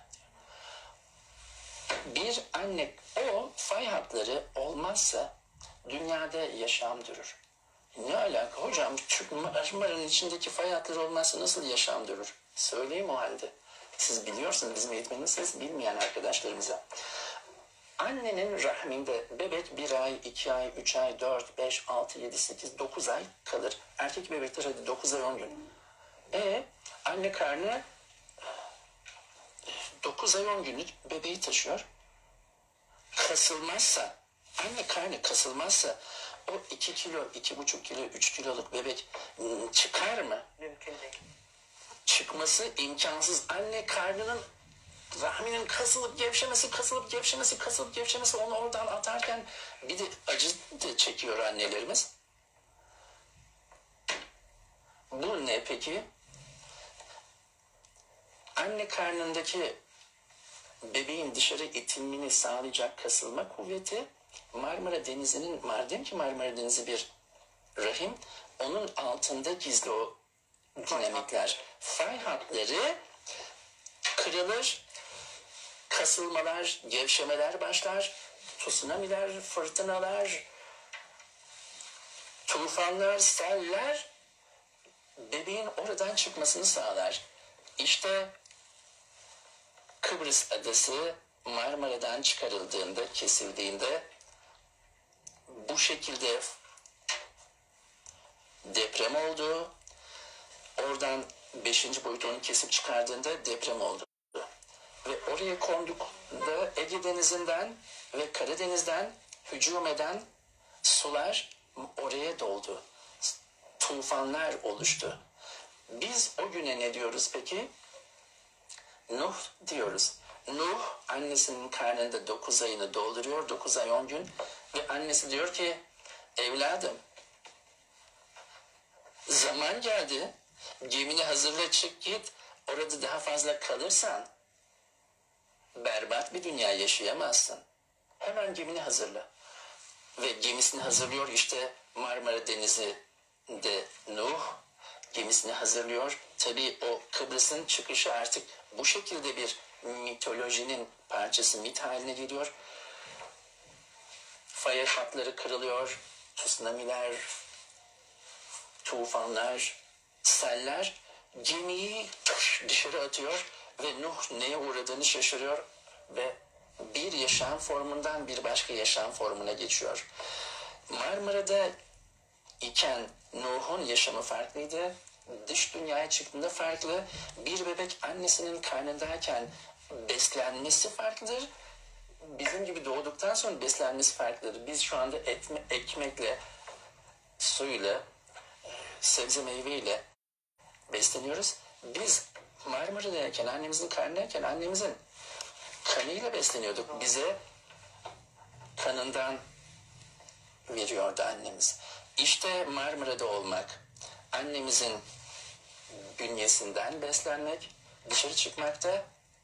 [SPEAKER 3] Bir anne, o fay hatları olmazsa dünyada yaşam durur. Ne alaka hocam? Türk Marmara'nın içindeki fay hatları olmazsa nasıl yaşam durur? Söyleyeyim o halde. Siz biliyorsunuz, bizim eğitmenimiz, bilmeyen arkadaşlarımıza. Annenin rahminde bebek bir ay, iki ay, üç ay, dört, beş, altı, yedi, sekiz, dokuz ay kalır. Erkek bebekler hadi dokuz ay, on gün. E anne karnı dokuz ay on günlük bebeği taşıyor. Kasılmazsa, anne karnı kasılmazsa o iki kilo, iki buçuk kilo, üç kiloluk bebek çıkar mı?
[SPEAKER 2] Mümkün değil.
[SPEAKER 3] Çıkması imkansız. Anne karnının, rahminin kasılıp gevşemesi, kasılıp gevşemesi, kasılıp gevşemesi, onu oradan atarken bir de acı da çekiyor annelerimiz. Bu ne peki? Anne karnındaki bebeğin dışarı itilmini sağlayacak kasılma kuvveti, Marmara Denizi'nin, madem ki Marmara Denizi bir rahim, onun altında gizli o dinamikler. Fay hatları kırılır, kasılmalar, gevşemeler başlar, tsunamiler, fırtınalar, tufanlar, seller bebeğin oradan çıkmasını sağlar. İşte Kıbrıs adası Marmara'dan çıkarıldığında, kesildiğinde bu şekilde deprem oldu. Oradan beşinci boyut onu kesip çıkardığında deprem oldu. Ve oraya kondukta Ege Denizi'nden ve Karadeniz'den hücum eden sular oraya doldu. Tufanlar oluştu. Biz o güne ne diyoruz peki? Nuh diyoruz. Nuh annesinin karnında dokuz ayını dolduruyor. dokuz ay on gün. Ve annesi diyor ki evladım zaman geldi. Gemini hazırla, çık git. Orada daha fazla kalırsan berbat bir dünya yaşayamazsın. Hemen gemini hazırla. Ve gemisini hazırlıyor. İşte Marmara Denizi'nde Nuh gemisini hazırlıyor. Tabii o Kıbrıs'ın çıkışı artık bu şekilde bir mitolojinin parçası, mit haline geliyor. Faya hatları kırılıyor. Tsunamiler, tufanlar, seller gemiyi dışarı atıyor ve Nuh neye uğradığını şaşırıyor ve bir yaşam formundan bir başka yaşam formuna geçiyor. Marmara'da iken Nuh'un yaşamı farklıydı. Dış dünyaya çıktığında farklı. Bir bebek annesinin karnındayken beslenmesi farklıdır. Bizim gibi doğduktan sonra beslenmesi farklıdır. Biz şu anda etme, ekmekle, suyla, sebze meyveyle besleniyoruz. Biz Marmara'dayken, annemizin karnındayken annemizin kanıyla besleniyorduk. Bize kanından veriyordu annemiz. İşte Marmara'da olmak, annemizin bünyesinden beslenmek, dışarı çıkmakta,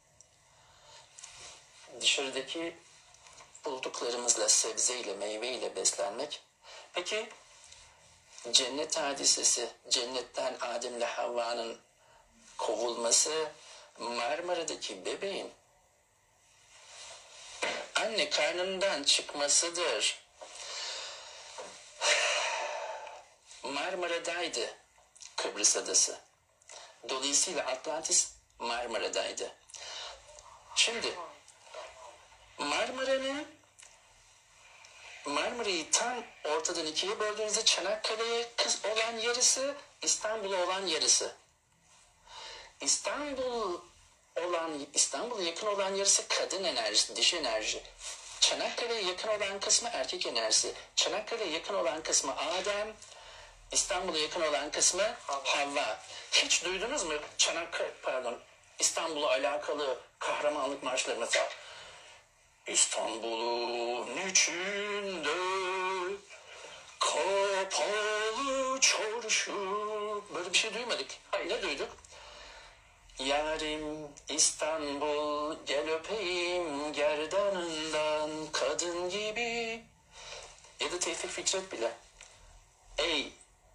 [SPEAKER 3] dışarıdaki bulduklarımızla, sebzeyle, meyveyle beslenmek. Peki cennet hadisesi, cennetten Adem'le Havva'nın kovulması, Marmara'daki bebeğin anne karnından çıkmasıdır. Marmara'daydı Kıbrıs adası. Dolayısıyla Atlantis Marmara'daydı. Şimdi Marmara'nın Marmara'yı tam ortadan ikiye böldüğünüzde Çanakkale'ye olan yarısı, İstanbul'a olan yarısı. İstanbul olan İstanbul'a yakın olan yarısı kadın enerjisi, dişi enerji. Çanakkale'ye yakın olan kısmı erkek enerjisi. Çanakkale'ye yakın olan kısmı Adem, İstanbul'a yakın olan kısmı Havva. Hiç duydunuz mu Çanakkale, pardon, İstanbul'a alakalı kahramanlık marşları mesela? İstanbul'un içinde kapalı çarşı. Böyle bir şey duymadık. Hayır, ne duyduk? Yarim İstanbul, gel öpeyim gerdanından kadın gibi. Ya da Tevfik Fikret bile. Ey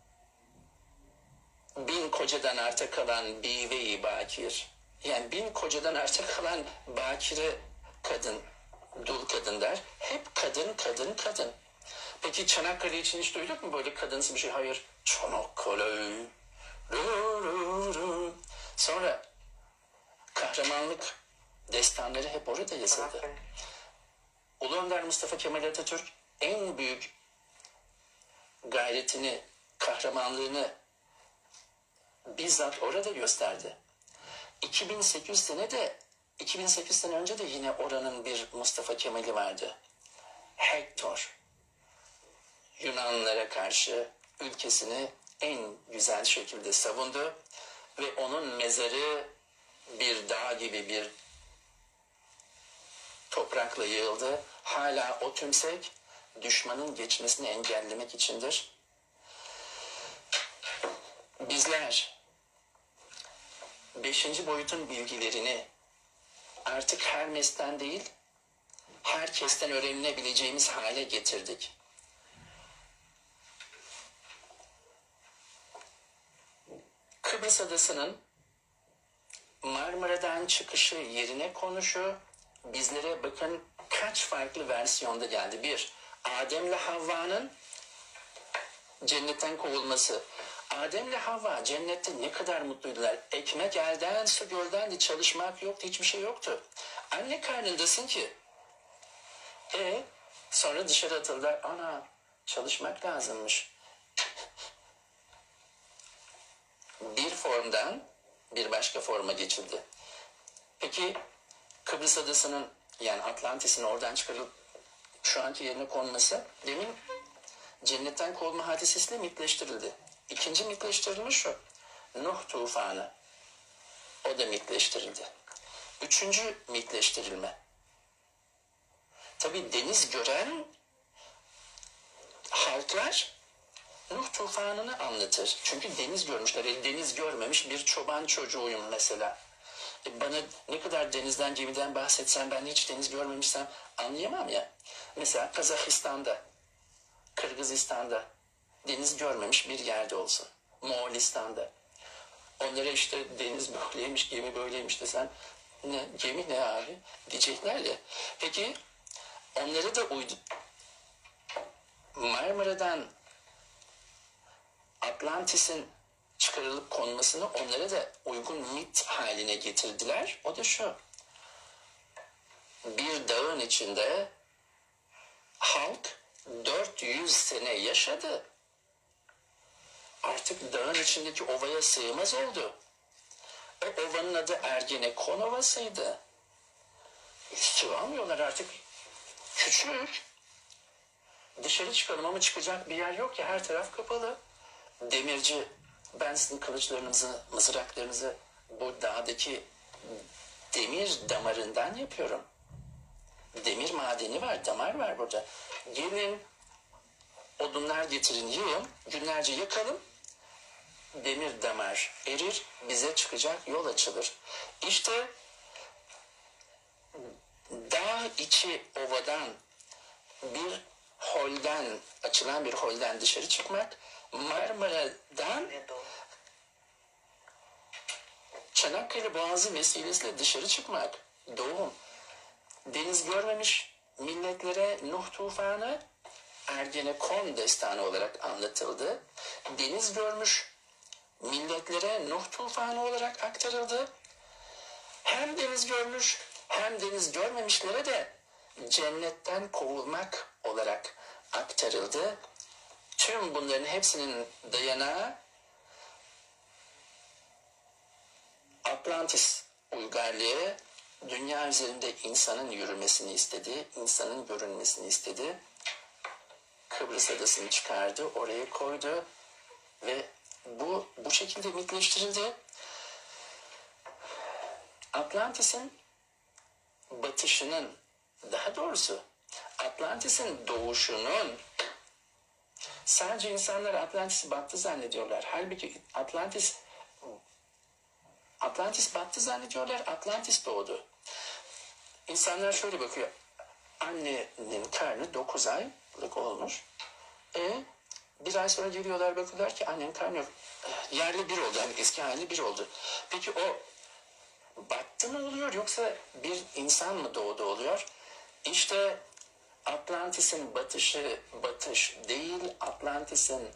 [SPEAKER 3] bin kocadan arta kalan bive-i bakir. Yani bin kocadan arta kalan bakire kadın, dul kadın der. Hep kadın, kadın, kadın. Peki Çanakkale için hiç duyduk mu böyle kadınsı bir şey? Hayır. Çanakkale. Ru, ru, ru. Sonra kahramanlık destanları hep orada yazıldı. Ulu Önder Mustafa Kemal Atatürk en büyük gayretini, kahramanlığını bizzat orada gösterdi. iki bin sekiz yüz sene de iki bin sekiz sene önce de yine oranın bir Mustafa Kemal'i vardı. Hector. Yunanlılara karşı ülkesini en güzel şekilde savundu ve onun mezarı bir dağ gibi bir toprakla yığıldı. Hala o tümsek düşmanın geçmesini engellemek içindir. Bizler beşinci boyutun bilgilerini artık Hermes'ten değil, herkesten öğrenilebileceğimiz hale getirdik. Kıbrıs Adası'nın Marmara'dan çıkışı, yerine konuşu bizlere bakın kaç farklı versiyonda geldi. Bir, Adem'le Havva'nın cennetten kovulması. Adem'le Havva cennette ne kadar mutluydular. Ekmek elden, su gölden de, çalışmak yoktu, hiçbir şey yoktu. Anne karnındasın ki. E sonra dışarı atıldılar. Ana, çalışmak lazımmış. Bir formdan bir başka forma geçildi. Peki Kıbrıs Adası'nın, yani Atlantis'in oradan çıkarılıp şu anki yerine konması, demin cennetten kovulma hadisesiyle mitleştirildi. İkinci mitleştirilme şu. Nuh tufanı. O da mitleştirildi. Üçüncü mitleştirilme. Tabi deniz gören halklar Nuh tufanını anlatır. Çünkü deniz görmüşler. E, deniz görmemiş bir çoban çocuğuyum mesela. E, bana ne kadar denizden, gemiden bahsetsen, ben hiç deniz görmemişsem anlayamam ya. Mesela Kazakistan'da, Kırgızistan'da deniz görmemiş bir yerde olsun. Moğolistan'da. Onlara işte deniz böyleymiş, gemi böyleymiş desen, ne, gemi ne abi diyecekler ya. Peki onları da uydu. Marmara'dan Atlantis'in çıkarılıp konmasını onlara da uygun mit haline getirdiler. O da şu. Bir dağın içinde halk dört yüz sene yaşadı. Artık dağın içindeki ovaya sığmaz oldu. O ovanın adı Ergenekon Ovası'ydı. Sığamıyorlar artık. Küçük. Dışarı çıkalım ama çıkacak bir yer yok ya, her taraf kapalı. Demirci, ben sizin kılıçlarınızı, mızraklarınızı bu dağdaki demir damarından yapıyorum. Demir madeni var, damar var burada. Gelin odunlar getirin, yığın, günlerce yakalım. Demir damar erir, bize çıkacak yol açılır. İşte dağ içi ovadan bir holden, açılan bir holden dışarı çıkmak, Marmara'dan Çanakkale Boğazı vesilesiyle dışarı çıkmak, doğum. Deniz görmemiş milletlere Nuh tufanı Ergenekon destanı olarak anlatıldı. Deniz görmüş milletlere Nuh tufanı olarak aktarıldı. Hem deniz görmüş hem deniz görmemişlere de cennetten kovulmak olarak aktarıldı. Tüm bunların hepsinin dayanağı Atlantis uygarlığı dünya üzerinde insanın yürümesini istedi, insanın görünmesini istedi. Kıbrıs adasını çıkardı, oraya koydu ve bu bu şekilde mitleştirildi. Atlantis'in batışının, daha doğrusu Atlantis'in doğuşunun, sadece insanlar Atlantis'i battı zannediyorlar. Halbuki Atlantis Atlantis battı zannediyorlar, Atlantis doğdu. İnsanlar şöyle bakıyor. Annenin karnı dokuz aylık olmuş. E, bir ay sonra geliyorlar, bakıyorlar ki annenin karnı yerli bir oldu. Yani eski hali bir oldu. Peki o battı mı oluyor yoksa bir insan mı doğdu oluyor? İşte Atlantis'in batışı batış değil, Atlantis'in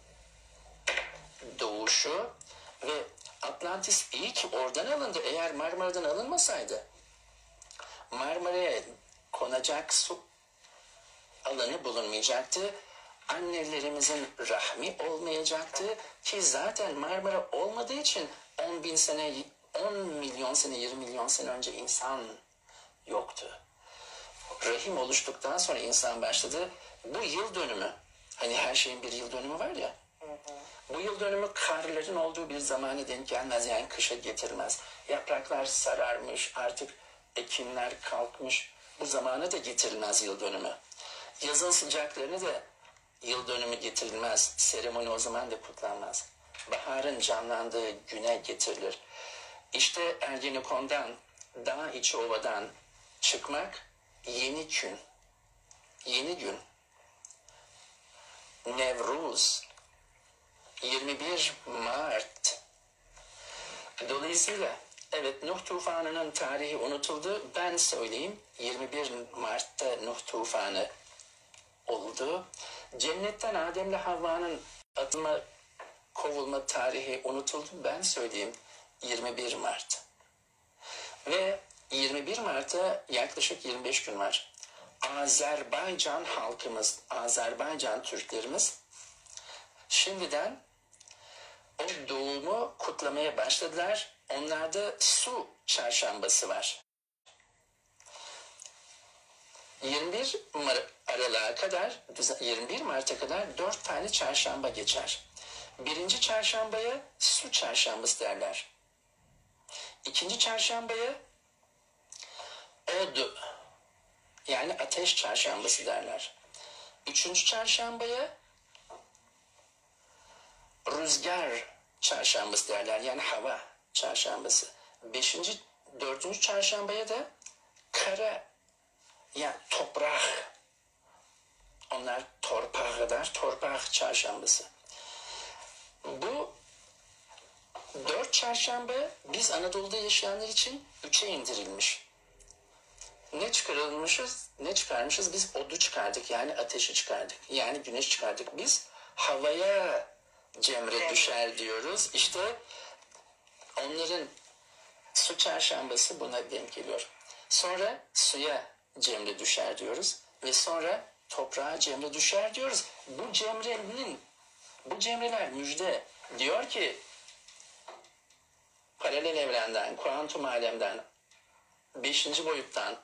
[SPEAKER 3] doğuşu ve Atlantis iyi ki oradan alındı. Eğer Marmara'dan alınmasaydı Marmara'ya konacak su alanı bulunmayacaktı. Annelerimizin rahmi olmayacaktı ki zaten Marmara olmadığı için on bin sene, on milyon sene, yirmi milyon sene önce insan yoktu. Rahim oluştuktan sonra insan başladı. Bu yıl dönümü, hani her şeyin bir yıl dönümü var ya, hı hı. Bu yıl dönümü karların olduğu bir zamana denk gelmez, yani kışa getirmez. Yapraklar sararmış, artık ekinler kalkmış, bu zamana da getirilmez yıl dönümü. Yazın sıcaklarını da yıl dönümü getirilmez, seremoni o zaman da kutlanmaz. Baharın canlandığı güne getirilir. İşte Ergenekon'dan, dağ içi ovadan çıkmak, yeni gün, yeni gün, Nevruz, yirmi bir Mart. Dolayısıyla evet, Nuh tufanının tarihi unutuldu. Ben söyleyeyim, yirmi bir Mart'ta Nuh tufanı oldu. Cennetten Adem'le Havva'nın atılma, kovulma tarihi unutuldu. Ben söyleyeyim, yirmi bir Mart. Ve yirmi bir Mart'a yaklaşık yirmi beş gün var. Azerbaycan halkımız, Azerbaycan Türklerimiz şimdiden o doğumu kutlamaya başladılar. Onlarda su çarşambası var. yirmi bir Mar- Aralık'a kadar, yirmi bir Mart'a kadar dört tane çarşamba geçer. Birinci çarşambaya su çarşambası derler. İkinci çarşambaya od, yani ateş çarşambası derler. Üçüncü çarşambaya rüzgar çarşambası derler, yani hava çarşambası. Beşinci, dördüncü çarşambaya da kara, yani toprak. Onlar torpağı kadar, torpak çarşambası. Bu dört çarşamba biz Anadolu'da yaşayanlar için üçe indirilmiş. Ne çıkarılmışız, ne çıkarmışız? Biz odu çıkardık, yani ateşi çıkardık. Yani güneş çıkardık. Biz havaya cemre düşer diyoruz. İşte onların su çarşambası buna denk geliyor. Sonra suya cemre düşer diyoruz. Ve sonra toprağa cemre düşer diyoruz. Bu cemrenin, bu cemreler müjde. Diyor ki paralel evrenden, kuantum alemden, beşinci boyuttan,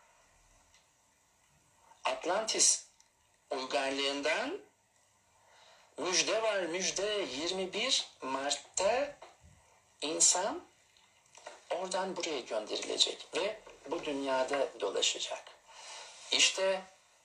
[SPEAKER 3] Atlantis uygarlığından müjde var, müjde. yirmi bir Mart'ta insan oradan buraya gönderilecek ve bu dünyada dolaşacak. İşte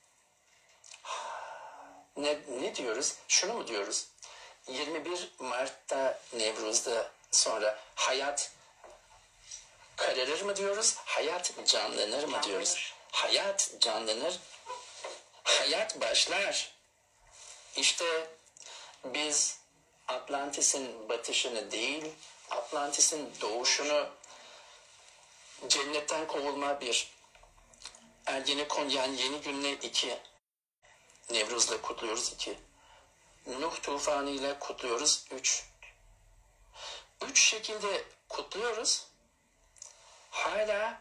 [SPEAKER 3] ne, ne diyoruz? Şunu mu diyoruz? yirmi bir Mart'ta, Nevruz'da sonra hayat kararır mı diyoruz? Hayat canlanır mı diyoruz? Hayat canlanır. Hayat başlar. İşte biz Atlantis'in batışını değil, Atlantis'in doğuşunu, cennetten kovulma bir, Ergenekon yani yeni günle iki, Nevruz'la kutluyoruz iki, Nuh tufanı ile kutluyoruz üç. Üç şekilde kutluyoruz. Hala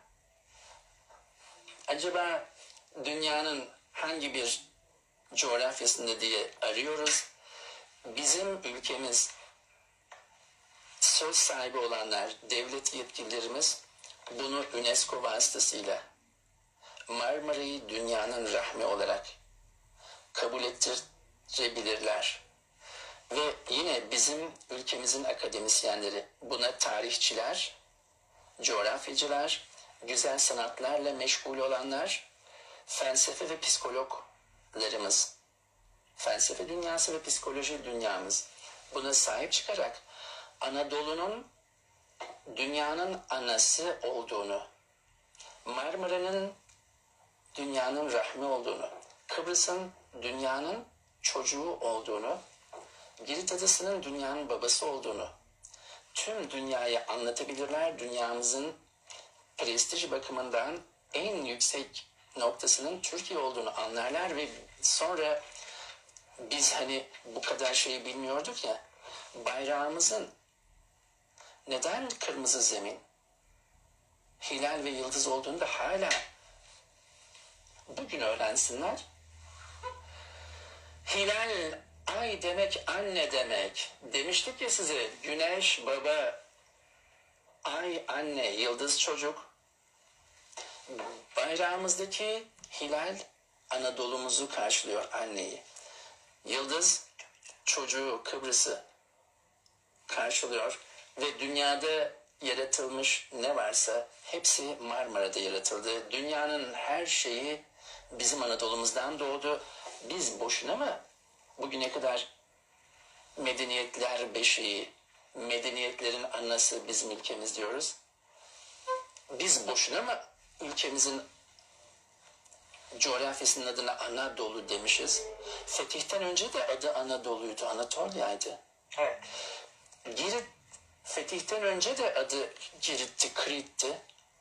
[SPEAKER 3] acaba dünyanın hangi bir coğrafyasında diye arıyoruz. Bizim ülkemiz, söz sahibi olanlar, devlet yetkililerimiz bunu UNESCO vasıtasıyla Marmara'yı dünyanın rahmi olarak kabul ettirebilirler. Ve yine bizim ülkemizin akademisyenleri, buna tarihçiler, coğrafyacılar, güzel sanatlarla meşgul olanlar, felsefe ve psikologlarımız, felsefe dünyası ve psikoloji dünyamız buna sahip çıkarak Anadolu'nun dünyanın anası olduğunu, Marmara'nın dünyanın rahmi olduğunu, Kıbrıs'ın dünyanın çocuğu olduğunu, Girit Adası'nın dünyanın babası olduğunu tüm dünyaya anlatabilirler. Dünyamızın prestij bakımından en yüksek noktasının Türkiye olduğunu anlarlar ve sonra biz hani bu kadar şeyi bilmiyorduk ya, bayrağımızın neden kırmızı zemin, hilal ve yıldız olduğunu da hala bugün öğrensinler. Hilal ay demek, anne demek. Demiştik ya size, güneş baba, ay anne, yıldız çocuk. Bayrağımızdaki hilal Anadolu'muzu karşılıyor, anneyi. Yıldız çocuğu, Kıbrıs'ı karşılıyor ve dünyada yaratılmış ne varsa hepsi Marmara'da yaratıldı. Dünyanın her şeyi bizim Anadolu'muzdan doğdu. Biz boşuna mı bugüne kadar medeniyetler beşiği, medeniyetlerin anası bizim ülkemiz diyoruz? Biz boşuna mı ülkemizin coğrafyasının adına Anadolu demişiz? Fetihten önce de adı Anadolu'ydu, Anatolia'ydı.
[SPEAKER 2] Evet.
[SPEAKER 3] Girit, fetihten önce de adı Girit'ti, Krit'ti.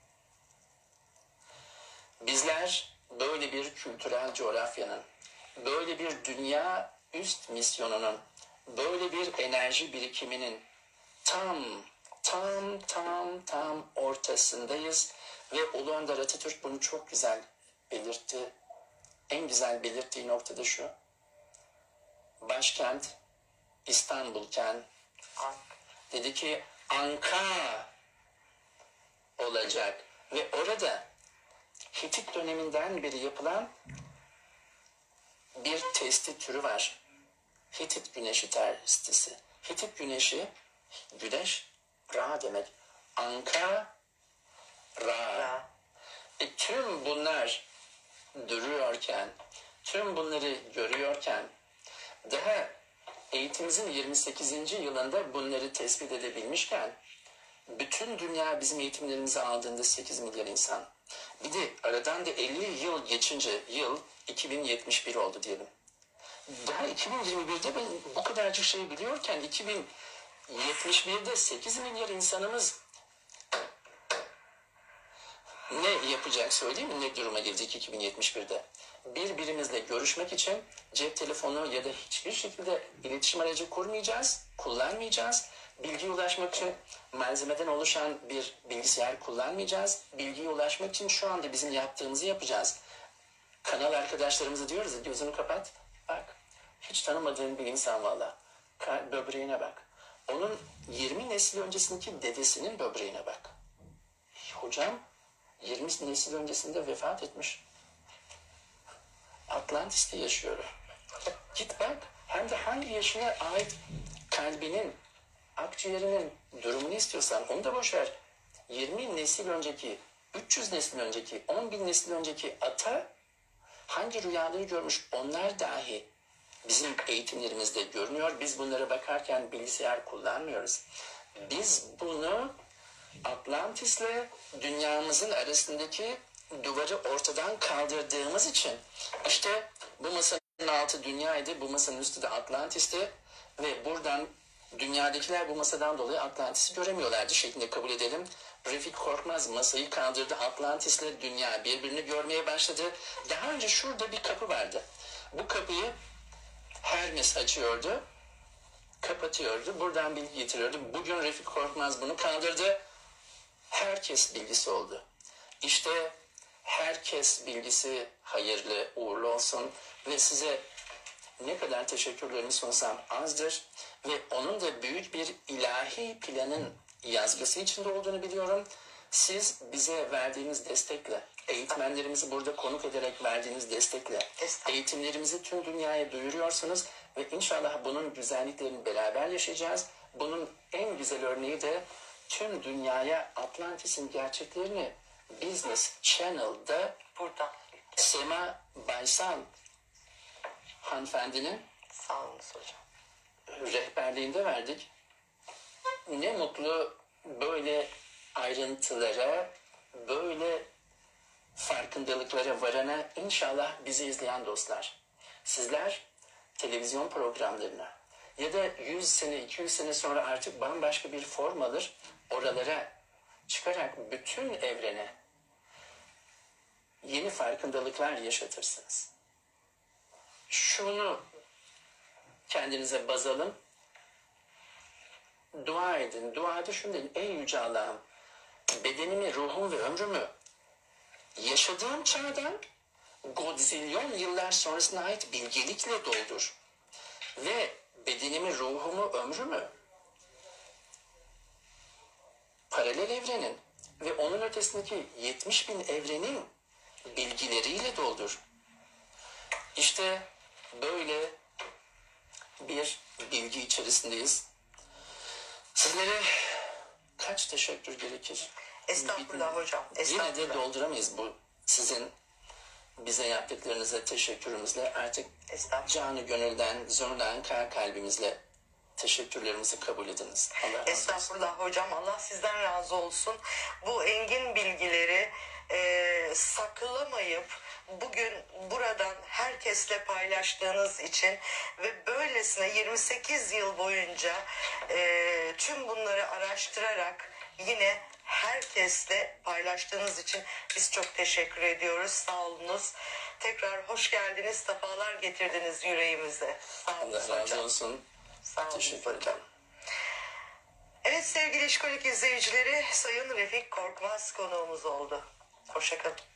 [SPEAKER 3] Bizler böyle bir kültürel coğrafyanın, böyle bir dünya üst misyonunun, böyle bir enerji birikiminin tam, tam, tam, tam ortasındayız. Ve Ulu Önder Atatürk bunu çok güzel belirtti. En güzel belirttiği noktada şu: başkent İstanbul'ken dedi ki Anka olacak ve orada Hitit döneminden beri yapılan bir testi türü var. Hitit güneşi testisi. Hitit güneşi, güneş, Ra demek. Anka, Ra.
[SPEAKER 2] Ra.
[SPEAKER 3] E, tüm bunlar duruyorken, tüm bunları görüyorken, daha eğitimimizin yirmi sekizinci yılında bunları tespit edebilmişken, bütün dünya bizim eğitimlerimizi aldığında sekiz milyar insan. Bir de aradan da elli yıl geçince, yıl iki bin yetmiş bir oldu diyelim. Daha iki bin yirmi birde ben bu kadarcık şeyi biliyorken iki bin yetmiş birde sekiz milyar insanımız ne yapacak söyleyeyim mi? Ne duruma gelecek iki bin yetmiş birde? Birbirimizle görüşmek için cep telefonu ya da hiçbir şekilde iletişim aracı kurmayacağız, kullanmayacağız. Bilgiye ulaşmak için malzemeden oluşan bir bilgisayar kullanmayacağız. Bilgiye ulaşmak için şu anda bizim yaptığımızı yapacağız. Kanal arkadaşlarımıza diyoruz ya, gözünü kapat, bak. Hiç tanımadığın bir insan valla. Böbreğine bak. Onun yirmi nesil öncesindeki dedesinin böbreğine bak. Hocam yirmi nesil öncesinde vefat etmiş. Atlantis'te yaşıyor. Git bak. Hem de hangi yaşına ait kalbinin, akciğerinin durumunu istiyorsan onu da boş ver. yirmi nesil önceki, üç yüz nesil önceki, on bin nesil önceki ata hangi rüyaları görmüş, onlar dahi bizim eğitimlerimizde görünüyor. Biz bunlara bakarken bilgisayar kullanmıyoruz. Biz bunu Atlantis'le dünyamızın arasındaki duvarı ortadan kaldırdığımız için, işte bu masanın altı dünyaydı, bu masanın üstü de Atlantis'ti ve buradan dünyadakiler bu masadan dolayı Atlantis'i göremiyorlardı şeklinde kabul edelim. Refik Korkmaz masayı kaldırdı, Atlantis'le dünya birbirini görmeye başladı. Daha önce şurada bir kapı vardı. Bu kapıyı Hermes açıyordu, kapatıyordu, buradan bilgi getiriyordu. Bugün Refik Korkmaz bunu kaldırdı, herkes bilgisi oldu. İşte herkes bilgisi hayırlı, uğurlu olsun ve size ne kadar teşekkürlerimi sunsam azdır ve onun da büyük bir ilahi planın yazgısı içinde olduğunu biliyorum. Siz bize verdiğiniz destekle, eğitmenlerimizi burada konuk ederek verdiğiniz destekle eğitimlerimizi tüm dünyaya duyuruyorsunuz ve inşallah bunun güzelliklerini beraber yaşayacağız. Bunun en güzel örneği de tüm dünyaya Atlantis'in gerçeklerini Business Channel'da
[SPEAKER 2] Burada.
[SPEAKER 3] Sema Baysal hanımefendinin
[SPEAKER 2] Sağ olun hocam.
[SPEAKER 3] rehberliğinde verdik. Ne mutlu böyle ayrıntılara, böyle farkındalıklara varana inşallah bizi izleyen dostlar. Sizler televizyon programlarına ya da yüz sene, iki yüz sene sonra artık bambaşka bir form alır, oralara çıkarak bütün evrene yeni farkındalıklar yaşatırsınız. Şunu kendinize baz alın. Dua edin. Duada şunu deyin. Ey Yüce Allah'ım, bedenimi, ruhum ve ömrümü yaşadığım çağdan godzilyon yıllar sonrasına ait bilgelikle doldur. Ve bedenimi, ruhumu, ömrümü paralel evrenin ve onun ötesindeki yetmiş bin evrenin bilgileriyle doldur. İşte böyle bir bilgi içerisindeyiz. Sizlere kaç teşekkür gerekir?
[SPEAKER 2] Estağfurullah hocam.
[SPEAKER 3] Yine de
[SPEAKER 2] Estağfurullah.
[SPEAKER 3] dolduramayız bu sizin bize yaptıklarınıza teşekkürümüzle. Artık
[SPEAKER 2] Estağfurullah.
[SPEAKER 3] canı gönülden, zurdan, kar kalbimizle teşekkürlerimizi kabul ediniz. Allah razı olsun.
[SPEAKER 2] Estağfurullah hocam. Allah sizden razı olsun. Bu engin bilgileri e, saklamayıp bugün buradan herkesle paylaştığınız için ve böylesine yirmi sekiz yıl boyunca e, tüm bunları araştırarak yine herkesle paylaştığınız için biz çok teşekkür ediyoruz. Sağ olunuz. Tekrar hoş geldiniz. Sefalar getirdiniz yüreğimize. Sağ olun
[SPEAKER 3] Allah razı
[SPEAKER 2] hocam.
[SPEAKER 3] olsun.
[SPEAKER 2] Sağ olun
[SPEAKER 3] Teşekkür
[SPEAKER 2] hocam.
[SPEAKER 3] ederim.
[SPEAKER 2] Evet sevgili İşkolik izleyicileri, Sayın Refik Korkmaz konuğumuz oldu. Hoşçakalın.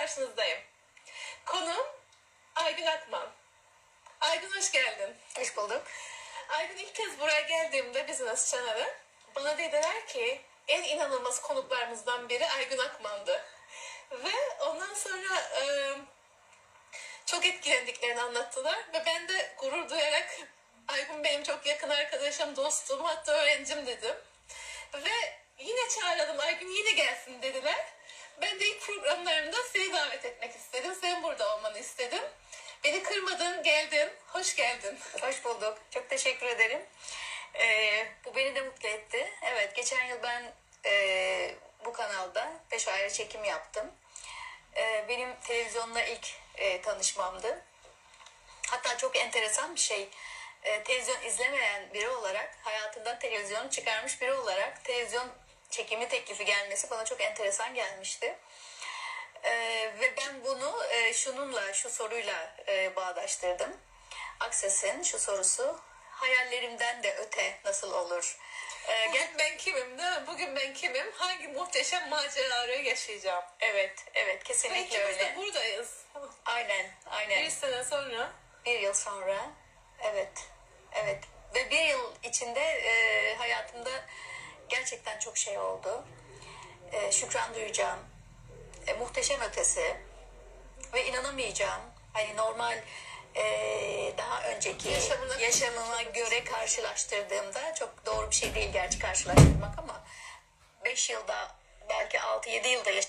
[SPEAKER 4] karşınızdayım. Konuğum Aygün Akman. Aygün hoş geldin.
[SPEAKER 5] Hoş bulduk.
[SPEAKER 4] Aygün ilk kez buraya geldiğimde Business Channel'a bana dediler ki en inanılmaz konuklarımızdan biri Aygün Akman'dı. Ve ondan sonra e, çok etkilendiklerini anlattılar ve ben de gurur duyarak Aygün benim çok yakın arkadaşım, dostum, hatta öğrencim dedim. Ve yine çağıralım, Aygün yine gelsin dediler. Ben de ilk programlarımda seni davet etmek istedim. Sen burada olmanı istedim. Beni kırmadın, geldin. Hoş geldin.
[SPEAKER 5] Hoş bulduk. Çok teşekkür ederim. Ee, bu beni de mutlu etti. Evet, geçen yıl ben e, bu kanalda beş ayrı çekim yaptım. E, benim televizyonla ilk e, tanışmamdı. Hatta çok enteresan bir şey. E, televizyon izlemeyen biri olarak, hayatından televizyonu çıkarmış biri olarak televizyon çekimi teklifi gelmesi bana çok enteresan gelmişti. Ee, ve ben bunu e, şununla, şu soruyla e, bağdaştırdım. Akses'in şu sorusu, hayallerimden de öte nasıl olur? Ee,
[SPEAKER 4] Bugün ben kimim değil mi? Bugün ben kimim? Hangi muhteşem maceraları yaşayacağım?
[SPEAKER 5] evet, evet
[SPEAKER 4] Ve
[SPEAKER 5] kesinlikle
[SPEAKER 4] ikimiz de
[SPEAKER 5] öyle.
[SPEAKER 4] buradayız.
[SPEAKER 5] Aynen, aynen.
[SPEAKER 4] Bir sene sonra.
[SPEAKER 5] Bir yıl sonra, evet, evet. Ve bir yıl içinde e, hayatımda gerçekten çok şey oldu. E, şükran duyacağım. E, muhteşem ötesi ve inanamayacağım. Hani normal e, daha önceki
[SPEAKER 4] Yaşamına-
[SPEAKER 5] yaşamıma göre karşılaştırdığımda çok doğru bir şey değil gerçi karşılaştırmak ama beş yılda belki altı yedi yılda yaş-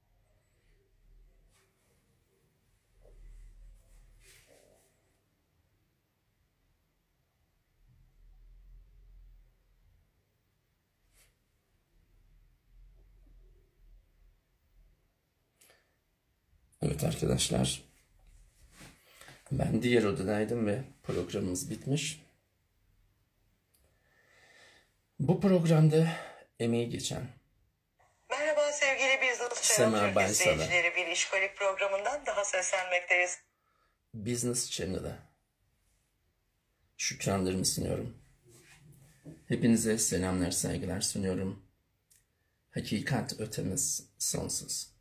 [SPEAKER 1] Evet arkadaşlar, ben diğer odadaydım ve programımız bitmiş. Bu programda emeği geçen
[SPEAKER 2] Merhaba sevgili Business
[SPEAKER 1] Sema
[SPEAKER 2] Channel Türk
[SPEAKER 1] Baysal'a.
[SPEAKER 2] izleyicileri, bir işkolik programından daha seslenmekteyiz.
[SPEAKER 1] Business Channel'a şükranlarımı sunuyorum. Hepinize selamlar, saygılar sunuyorum. Hakikat ötemiz sonsuz.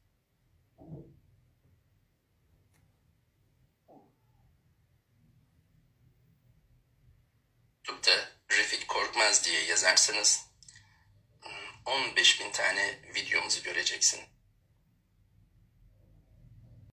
[SPEAKER 1] YouTube'da Refik Korkmaz diye yazarsanız on beş bin tane videomuzu göreceksin.